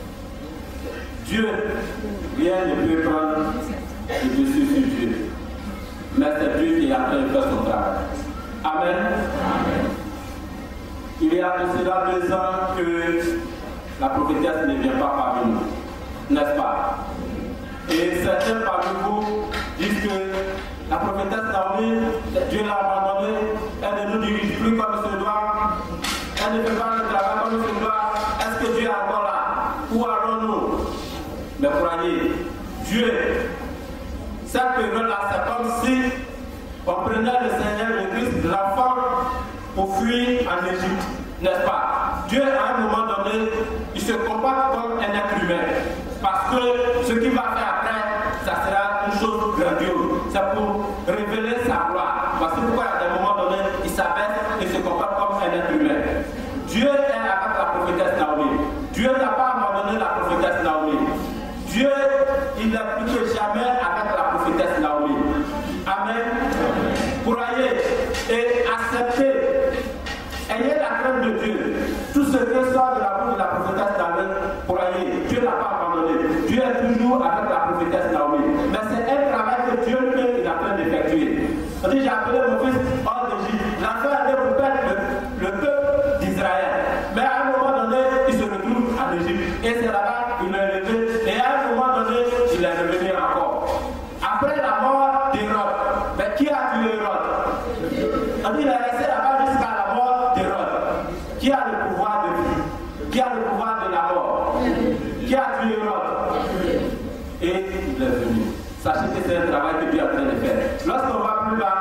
Speaker 2: Dieu, rien ne peut prendre le dessus sur Dieu. Mais c'est Dieu qui est en train de faire son travail. Amen. Amen. Il y a de cela deux ans que la prophétesse ne vient pas parmi nous. N'est-ce pas? Et certains parmi vous disent que la prophétesse Naomi, Dieu l'a abandonnée, elle ne nous dirige plus comme il se doit, elle ne fait pas le travail comme il se doit. Est-ce que Dieu est encore là? Où allons-nous? Mais croyez, Dieu, cette période-là, c'est comme si on prenait le Seigneur, le Christ, l'enfant, pour fuir en Égypte, n'est-ce pas? Dieu, à un moment donné, il se comporte comme un être humain. Parce que ce qu'il va faire après, ça sera une chose grandiose. C'est pour révéler sa gloire. Parce que pourquoi à un moment donné, il s'abaisse et se comporte comme un être humain. Dieu est avec la prophétesse Naomi. Dieu n'a pas abandonné la prophétesse Naomi. Dieu, il n'est plus que jamais avec la prophétesse Naomi. Amen. Croyez et acceptez. Ayez la crainte de Dieu. Tout ce que sort de la bouche de la prophétesse Naomi, croyez, Dieu n'a pas abandonné. Dieu est toujours avec la prophétesse Naomi. Mais c'est un travail que Dieu est en train d'effectuer. J'ai appelé mon fils hors d'Égypte. L'enfant allait pour perdre le, le peuple d'Israël. Mais à un moment donné, il se retrouve en Égypte. Et c'est là-bas qu'il est élevé. Et à un moment donné, il est revenu encore. Après la mort d'Hérode, mais qui a tué Hérode? Il est resté là-bas jusqu'à la mort d'Hérode. Qui a le pouvoir de vie? Qui a le pouvoir de la mort? Qui a tué Hérode? Et il est venu. Sachez que c'est un travail que Dieu est en train de faire. Lorsqu'on va plus bas,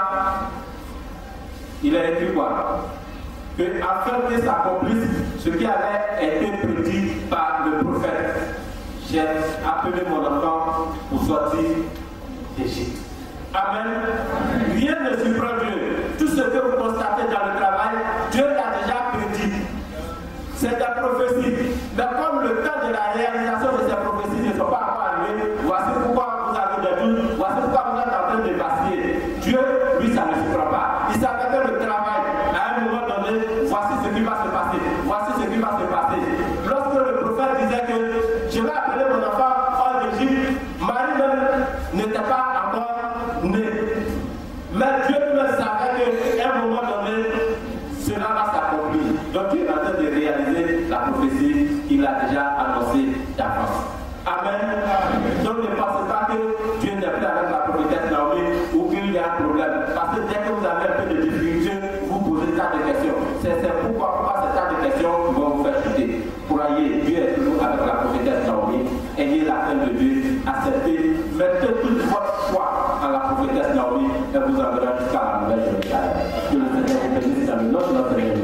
Speaker 2: il a écrit quoi? Que afin que s'accomplisse ce qui avait été prédit par le prophète, j'ai appelé mon enfant pour sortir d'Égypte. Amen. Rien ne surprend Dieu. Tout ce que vous constatez dans le travail, Dieu l'a déjà prédit. C'est la prophétie. Mais comme le temps de la réalisation de ces prophéties ne sont pas encore arrivés, voici pourquoi vous avez des doutes, voici pourquoi vous êtes en train de vaciller. Dieu, lui, ça ne surprend pas. Il savait que le travail, à un moment donné, voici ce qui va se passer. Voici ce qui va se passer. Lorsque le prophète disait que je vais appeler mon enfant hors d'Égypte, Marie même n'était pas encore née. Mais Dieu même savait qu'à un moment donné, cela va s'accomplir. Donc Dieu est en train de réaliser la prophétie qu'il a déjà annoncée d'avance. Amen. Donc ne pensez pas que Dieu n'est plus avec la prophétesse Naomi ou qu'il y a un problème. Parce que dès que vous avez un peu de difficulté, vous posez tas de questions. C'est pourquoi, pourquoi ces tas de questions vont vous faire chuter. Croyez, Dieu est toujours avec la prophétesse Naomi. Ayez la crainte de Dieu, acceptez, mettez toute votre foi en la prophétesse Naomi et vous enverra jusqu'à la nouvelle Jérusalem. Que le Seigneur vous bénisse dans le nom de notre Seigneur.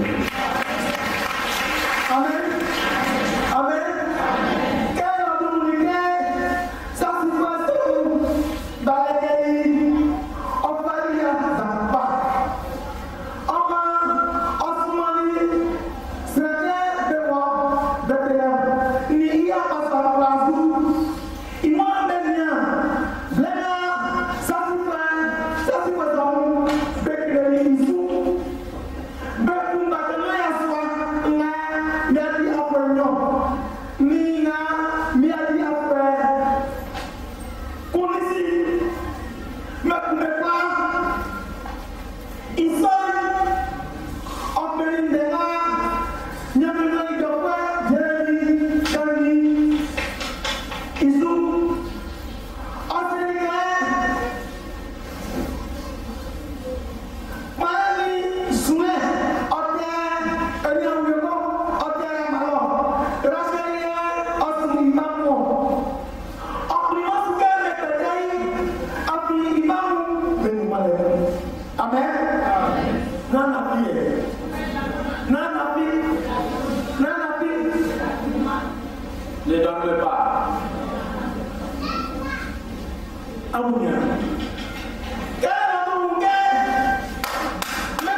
Speaker 3: Amen. Amen. Quel est notre ça se passe dans les pays. On va y aller dans le parc. On va en Somalie. C'est bien de voir de terre. Il y a pas ça la place. Il m'a bien. Là, ça se fait. Ça se fait dans le bec de l'issue. Bec de la
Speaker 2: Ne dormez pas.
Speaker 3: Amunia. Quel est ton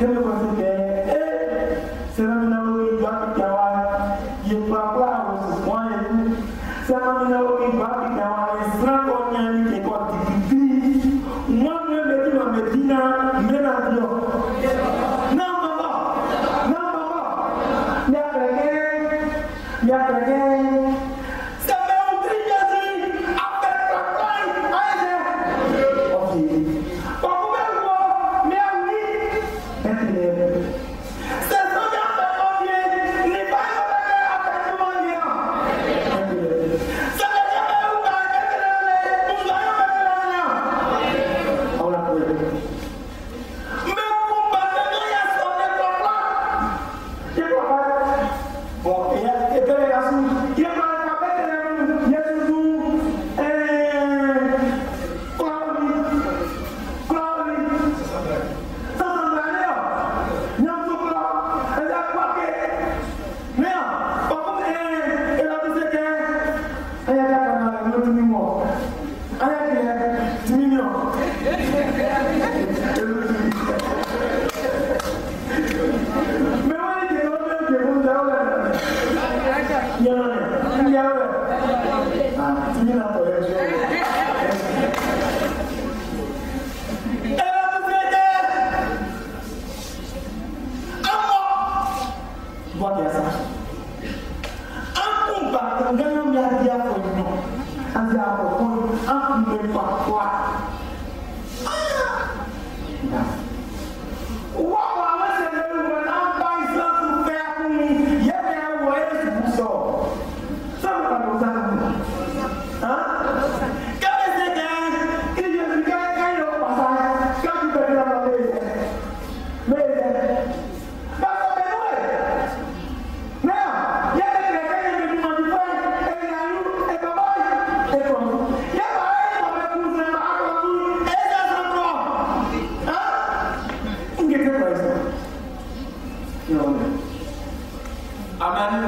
Speaker 3: que me conseille, eh, c'est la minauté qui doit piquer à il est pas là, c'est moi et tout. C'est la minauté qui doit piquer à il sera comme un qui est quoi, qui vit. Moi, je me dis, ma médina, mais la Dieu. Non, maman, non, maman. Il y a quelqu'un, il y a quelqu'un. C'est même un Jésus, après la croix, allez, ok. Pourquoi moi, mais à lui, c'est son bien fait mon Dieu, n'est pas après mon Dieu. C'est le Dieu qui vous a fait le vous avez fait le on l'a trouvé. Mais combat de rien sur les plans. Il y a quoi? Bon, il y a et puis il y a sous, il y a pas de il y a sous euh Claude, Claude. Ça ça va aller. Il y a tout là. Il y a quoi que mais par contre et la deuxième que il y a la notre numéro. Il y a dix millions. Mais moi, il y a un peu de monde là. Il y a un, il y a un. Ah, tu viens d'entendre. Et la société, un mois. Vois qu'il y a ça. Un combat, un gagnant bien dit à quoi non. Un dit à quoi, un ne pas quoi.
Speaker 2: Amen.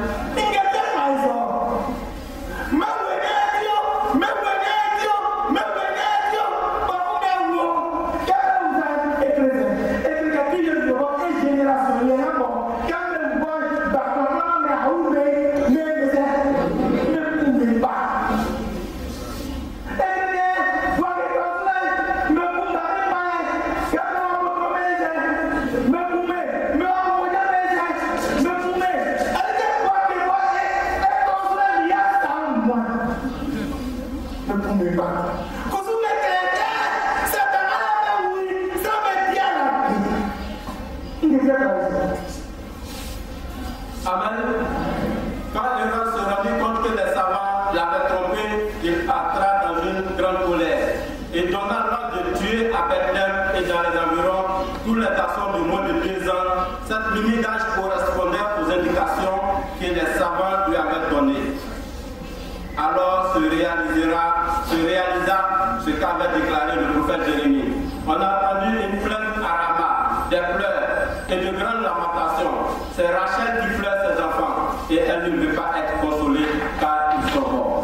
Speaker 2: Amen. Quand Aaron se rendit compte que les savants l'avaient trompé, il entra dans une grande colère et donna l'ordre de tuer à Bethléem et dans les environs tous les garçons du moins de deux ans. Cette limite d'âge correspondait aux indications que les savants lui avaient données. Alors se réalisera, se réalisa ce qu'avait déclaré le prophète Jérémie. On a entendu une plainte à Rama, des pleurs et de grandes lamentations. C'est Rachel qui pleure ses enfants et elle ne veut pas être consolée car ils sont morts.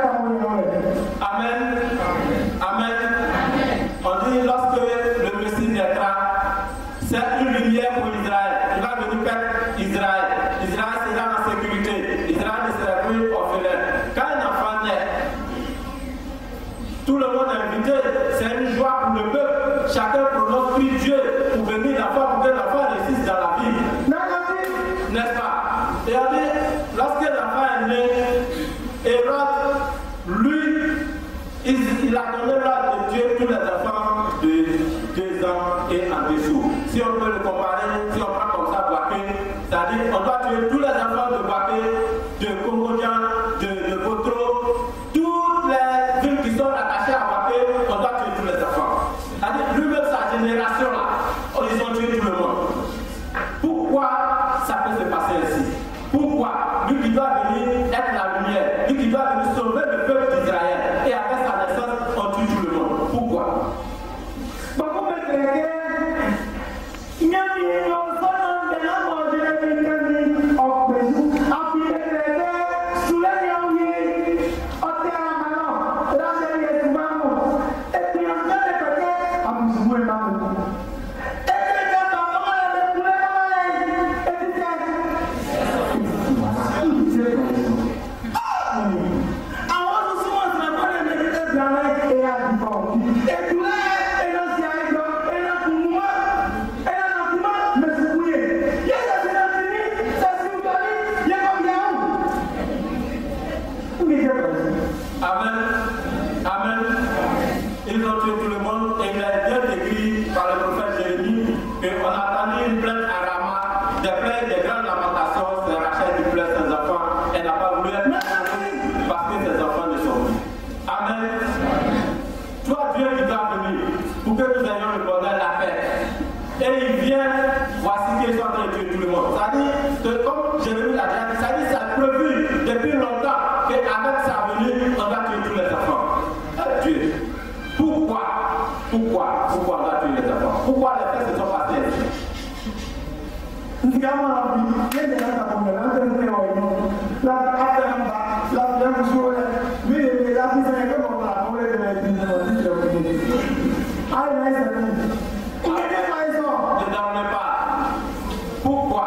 Speaker 2: Amen. Amen. On dit lorsque le Messie naîtra, c'est une lumière pour Israël. Il va venir perdre Israël. Israël sera en sécurité. Israël ne sera plus orphelin. Quand un enfant naît, tout le monde est invité. C'est une joie pour le peuple. Chacun prononce prie Dieu pour venir l'enfant, pour que l'enfant réussisse dans la vie. N'est-ce pas? Et on dit, lorsque l'enfant est né, Hérode, lui, il, il a donné l'ordre de tuer tous les enfants de deux ans et en dessous. Si on peut le comparer, si on prend comme ça Boaké, c'est-à-dire on doit tuer tous les enfants de Boaké, de Congodian, de, de Botro, toutes les villes qui sont attachées à Boaké, on doit tuer tous les enfants. C'est-à-dire lui-même, sa génération là, ils ont tué tout le monde. Pourquoi ça peut se passer ainsi? Pourquoi lui qui doit venir être la lumière, lui qui doit venir sauver le peuple d'Israël, et après sa naissance, on tue tout le monde? Pourquoi? et il vient, voici qu'ils sont en train de tuer tout le monde. C'est-à-dire que comme Jérémie l'a dit, c'est-à-dire que ça a prévu depuis longtemps qu'avec sa venue, on va tuer tous les enfants. Dieu. Pourquoi Pourquoi Pourquoi on va tuer les enfants? Pourquoi les faits se sont passés ainsi? Ne dormez pas. Pourquoi?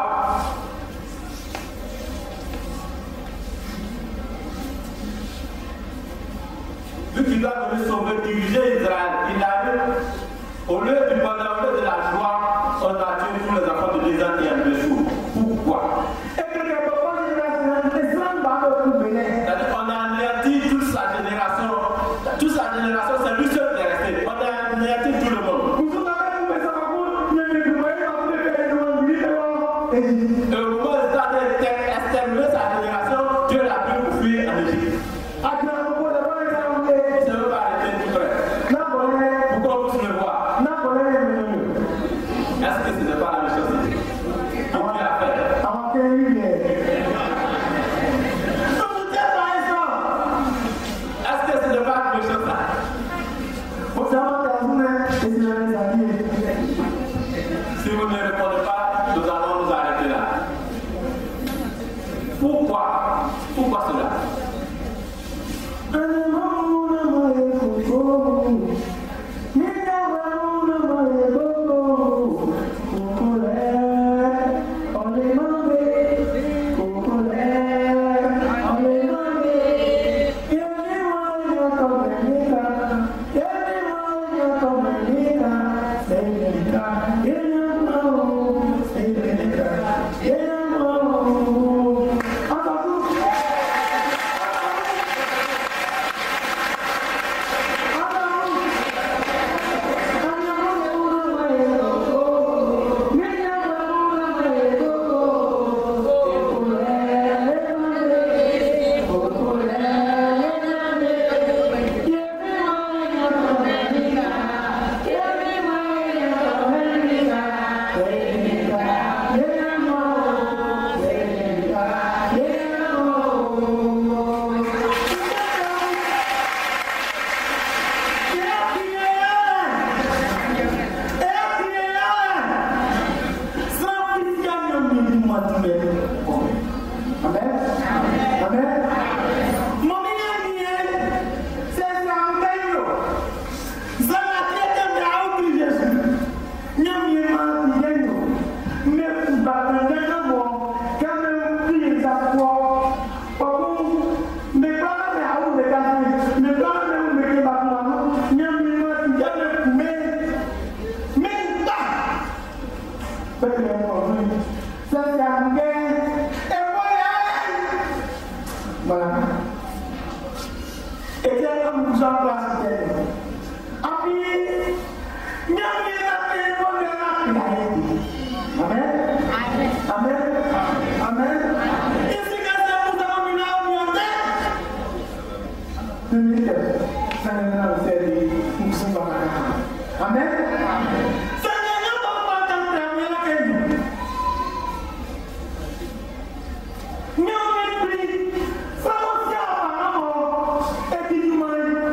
Speaker 2: Vu qu'il doit venir sauver, diriger Israël, il arrive, au lieu du bonheur, au lieu de la joie, on a tué tous les enfants de deux ans et un deux jours. Pourquoi? C'est-à-dire qu'on a anéanti toute sa génération. Toute sa génération, c'est lui seul qui est resté. On a anéanti tout le monde. Et au moment où il est exterminer sa génération, Dieu l'a pu pour fuir en Égypte. Ça ne veut pas arrêter tout près. Pourquoi vous le voir? Est-ce que ce n'est pas la même chose? Pour qui l'a fait? Est-ce que ce n'est pas la même chose là? Si vous ne répondez pas, nous allons nous arrêter là. Pourquoi? Pourquoi cela?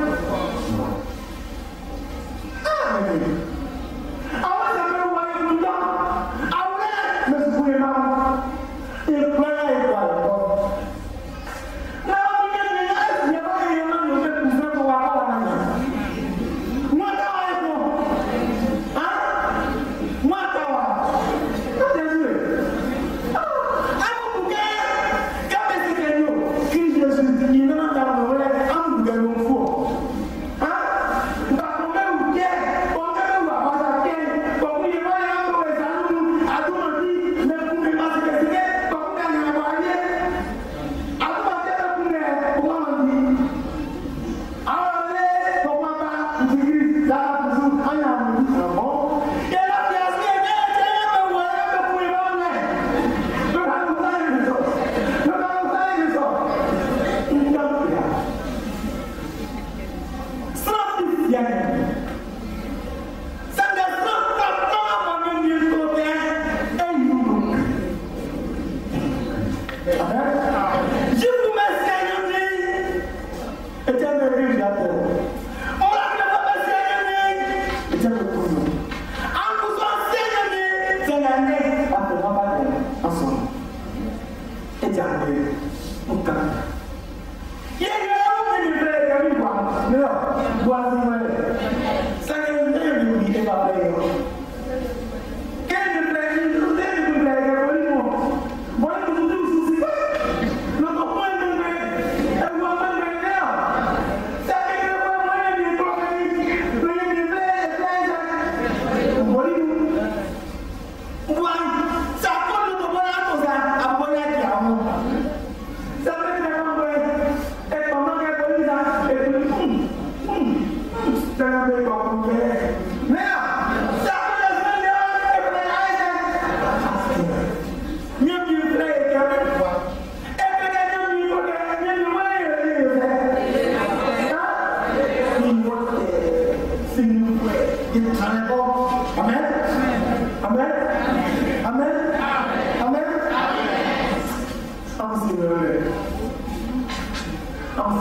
Speaker 3: I want to know why you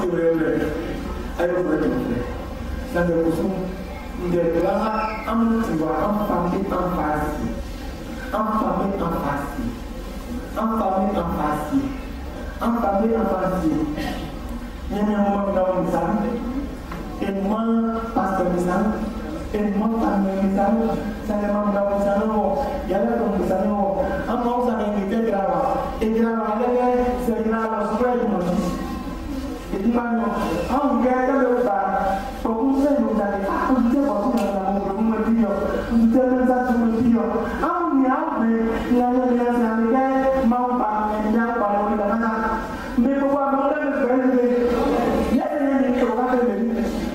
Speaker 3: Ayo ayo berjumpa. Sampai kusum dia bilang am tua am pamit am pasti, am pamit am pasti, am pamit am pasti, am pamit am pasti. Ini yang mau kita misal, emang pastor misal, emang pastor misal, saya mau kita misal lo, ya lah kalau misal lo, am mau saya ingin kerja, kerja apa lagi? Saya kerja supaya cuma. Jadi mana? Ah, enggak ada lupa. Fokus saya lupa. Ah, kita fokus dalam mengumpulkan video, kita mensatu video. Ah, ni apa? Ni ada dia sampai mau pakai yang pada kita mana? Mereka buat mana berbagai. Ya, ini ni orang ada ni.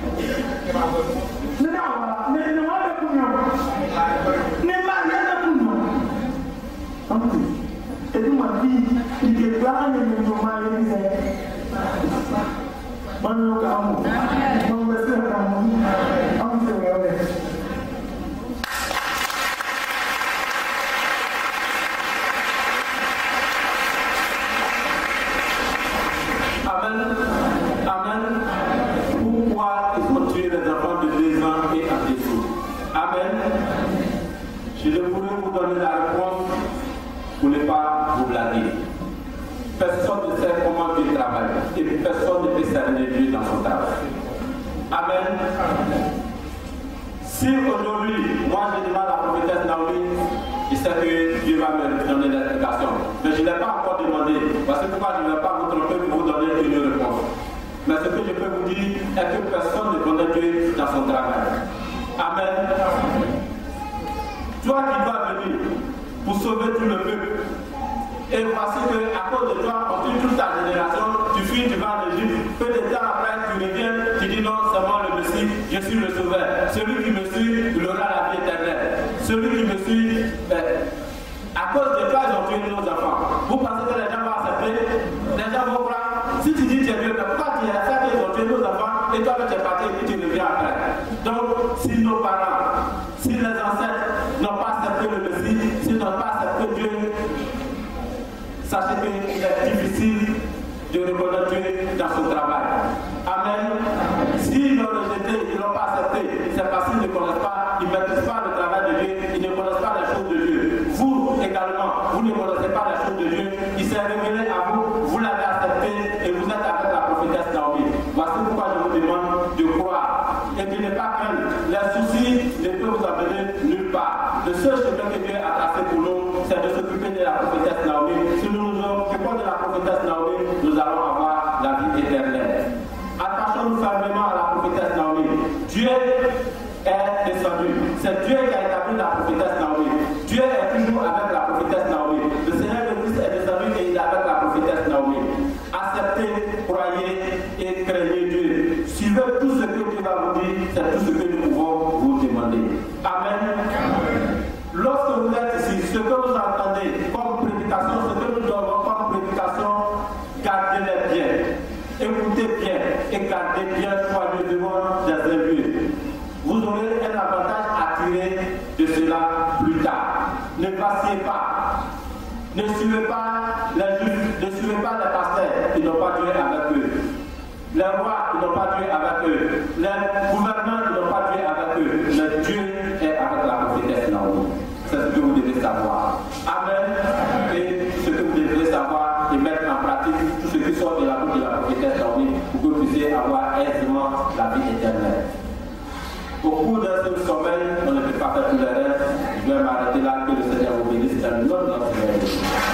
Speaker 3: Ni apa? Ni ni mana punya? Ni mana ada punya? Apa? Itu mati. Di belakang yang rumah ini saya. Mana kamu? Kamu besar kamu? Kamu siapa?
Speaker 2: Amen. Amen. Pourquoi il faut tuer les enfants de deux ans et en dessous? Amen. Je ne pourrais vous donner la réponse pour ne pas vous blaguer. Personne ne sait comment Dieu travaille et personne ne peut cerner Dieu dans son travail. Amen. Si aujourd'hui, moi je demande à la prophétesse Naomi, je sais que Dieu va me donner l'explication. Mais je ne l'ai pas encore demandé. Parce que pourquoi je ne vais pas vous tromper pour vous donner une réponse. Mais ce que je peux vous dire est que personne ne connaît Dieu dans son travail. Amen. Toi qui dois venir pour sauver tout le peuple. Et voici qu'à cause de toi, on tue toute ta génération, tu fuis, tu vas en Égypte. Peu de temps après, tu reviens, tu dis non, c'est moi le Messie, je suis le Sauveur. Celui qui me suit, il aura la vie éternelle. Celui qui me suit, ben, à cause de toi, ils ont tué nos enfants. Vous pensez que les gens vont accepter? Les gens vont croire. Si tu dis tu es Dieu, mais pourquoi tu as fait qu'ils ont tué nos enfants et toi tu es parti et puis tu reviens après? Donc, si nos parents, si les ancêtres n'ont pas accepté le Messie, s'ils n'ont pas accepté Dieu, sachez qu'il est difficile de reconnaître Dieu dans son travail. Amen. S'ils l'ont rejeté, ils ne l'ont pas accepté, c'est parce qu'ils ne connaissent pas, ils ne maîtrisent pas le travail de Dieu, ils ne connaissent pas les choses de Dieu. Vous également, vous ne connaissez pas les choses de Dieu, il s'est révélé à vous, vous l'avez accepté et vous êtes avec la prophétesse Naomi. Voici pourquoi je vous demande de croire et de ne pas craindre. Les soucis ne peuvent vous amener nulle part. Le seul chemin que Dieu a tracé pour nous, c'est de s'occuper de la prophétesse Naomi. Si nous nous occupons de la prophétesse Naomi, nous allons avoir la vie éternelle. Attachons-nous fermement à la prophétesse Naomi. Dieu est descendu. C'est Dieu qui a établi la prophétesse Naomi. Dieu est toujours avec la prophétesse Naomi. Le Seigneur de Christ est descendu et il est avec la prophétesse Naomi. Acceptez, croyez et craignez Dieu. Suivez tout ce que Dieu va vous dire, c'est tout ce que nous pouvons vous demander. Amen. Lorsque vous êtes ici, ce que vous entendez comme prédication, ce que nous donnons comme prédication, gardez-les bien, écoutez bien et gardez bien soigneusement des impies. Vous aurez un avantage à tirer de cela plus tard. Ne vacillez pas. Ne suivez pas les juifs, ne suivez pas les pasteurs, ils n'ont pas Dieu avec eux. Les rois, ils n'ont pas Dieu avec eux. Les gouvernants, ils n'ont pas Dieu avec eux. Mais Dieu est avec la prophétesse Naomi. C'est ce que vous devez savoir. Amen. Et ce que vous devez savoir et mettre en pratique tout ce qui sort de la bouche de la prophétesse Naomi pour que vous puissiez avoir aisément la vie éternelle. Au cours d'un seul sommeil, on ne peut pas faire tout le reste. Je vais m'arrêter là, que le Seigneur vous bénisse dans le nom de notre Seigneur.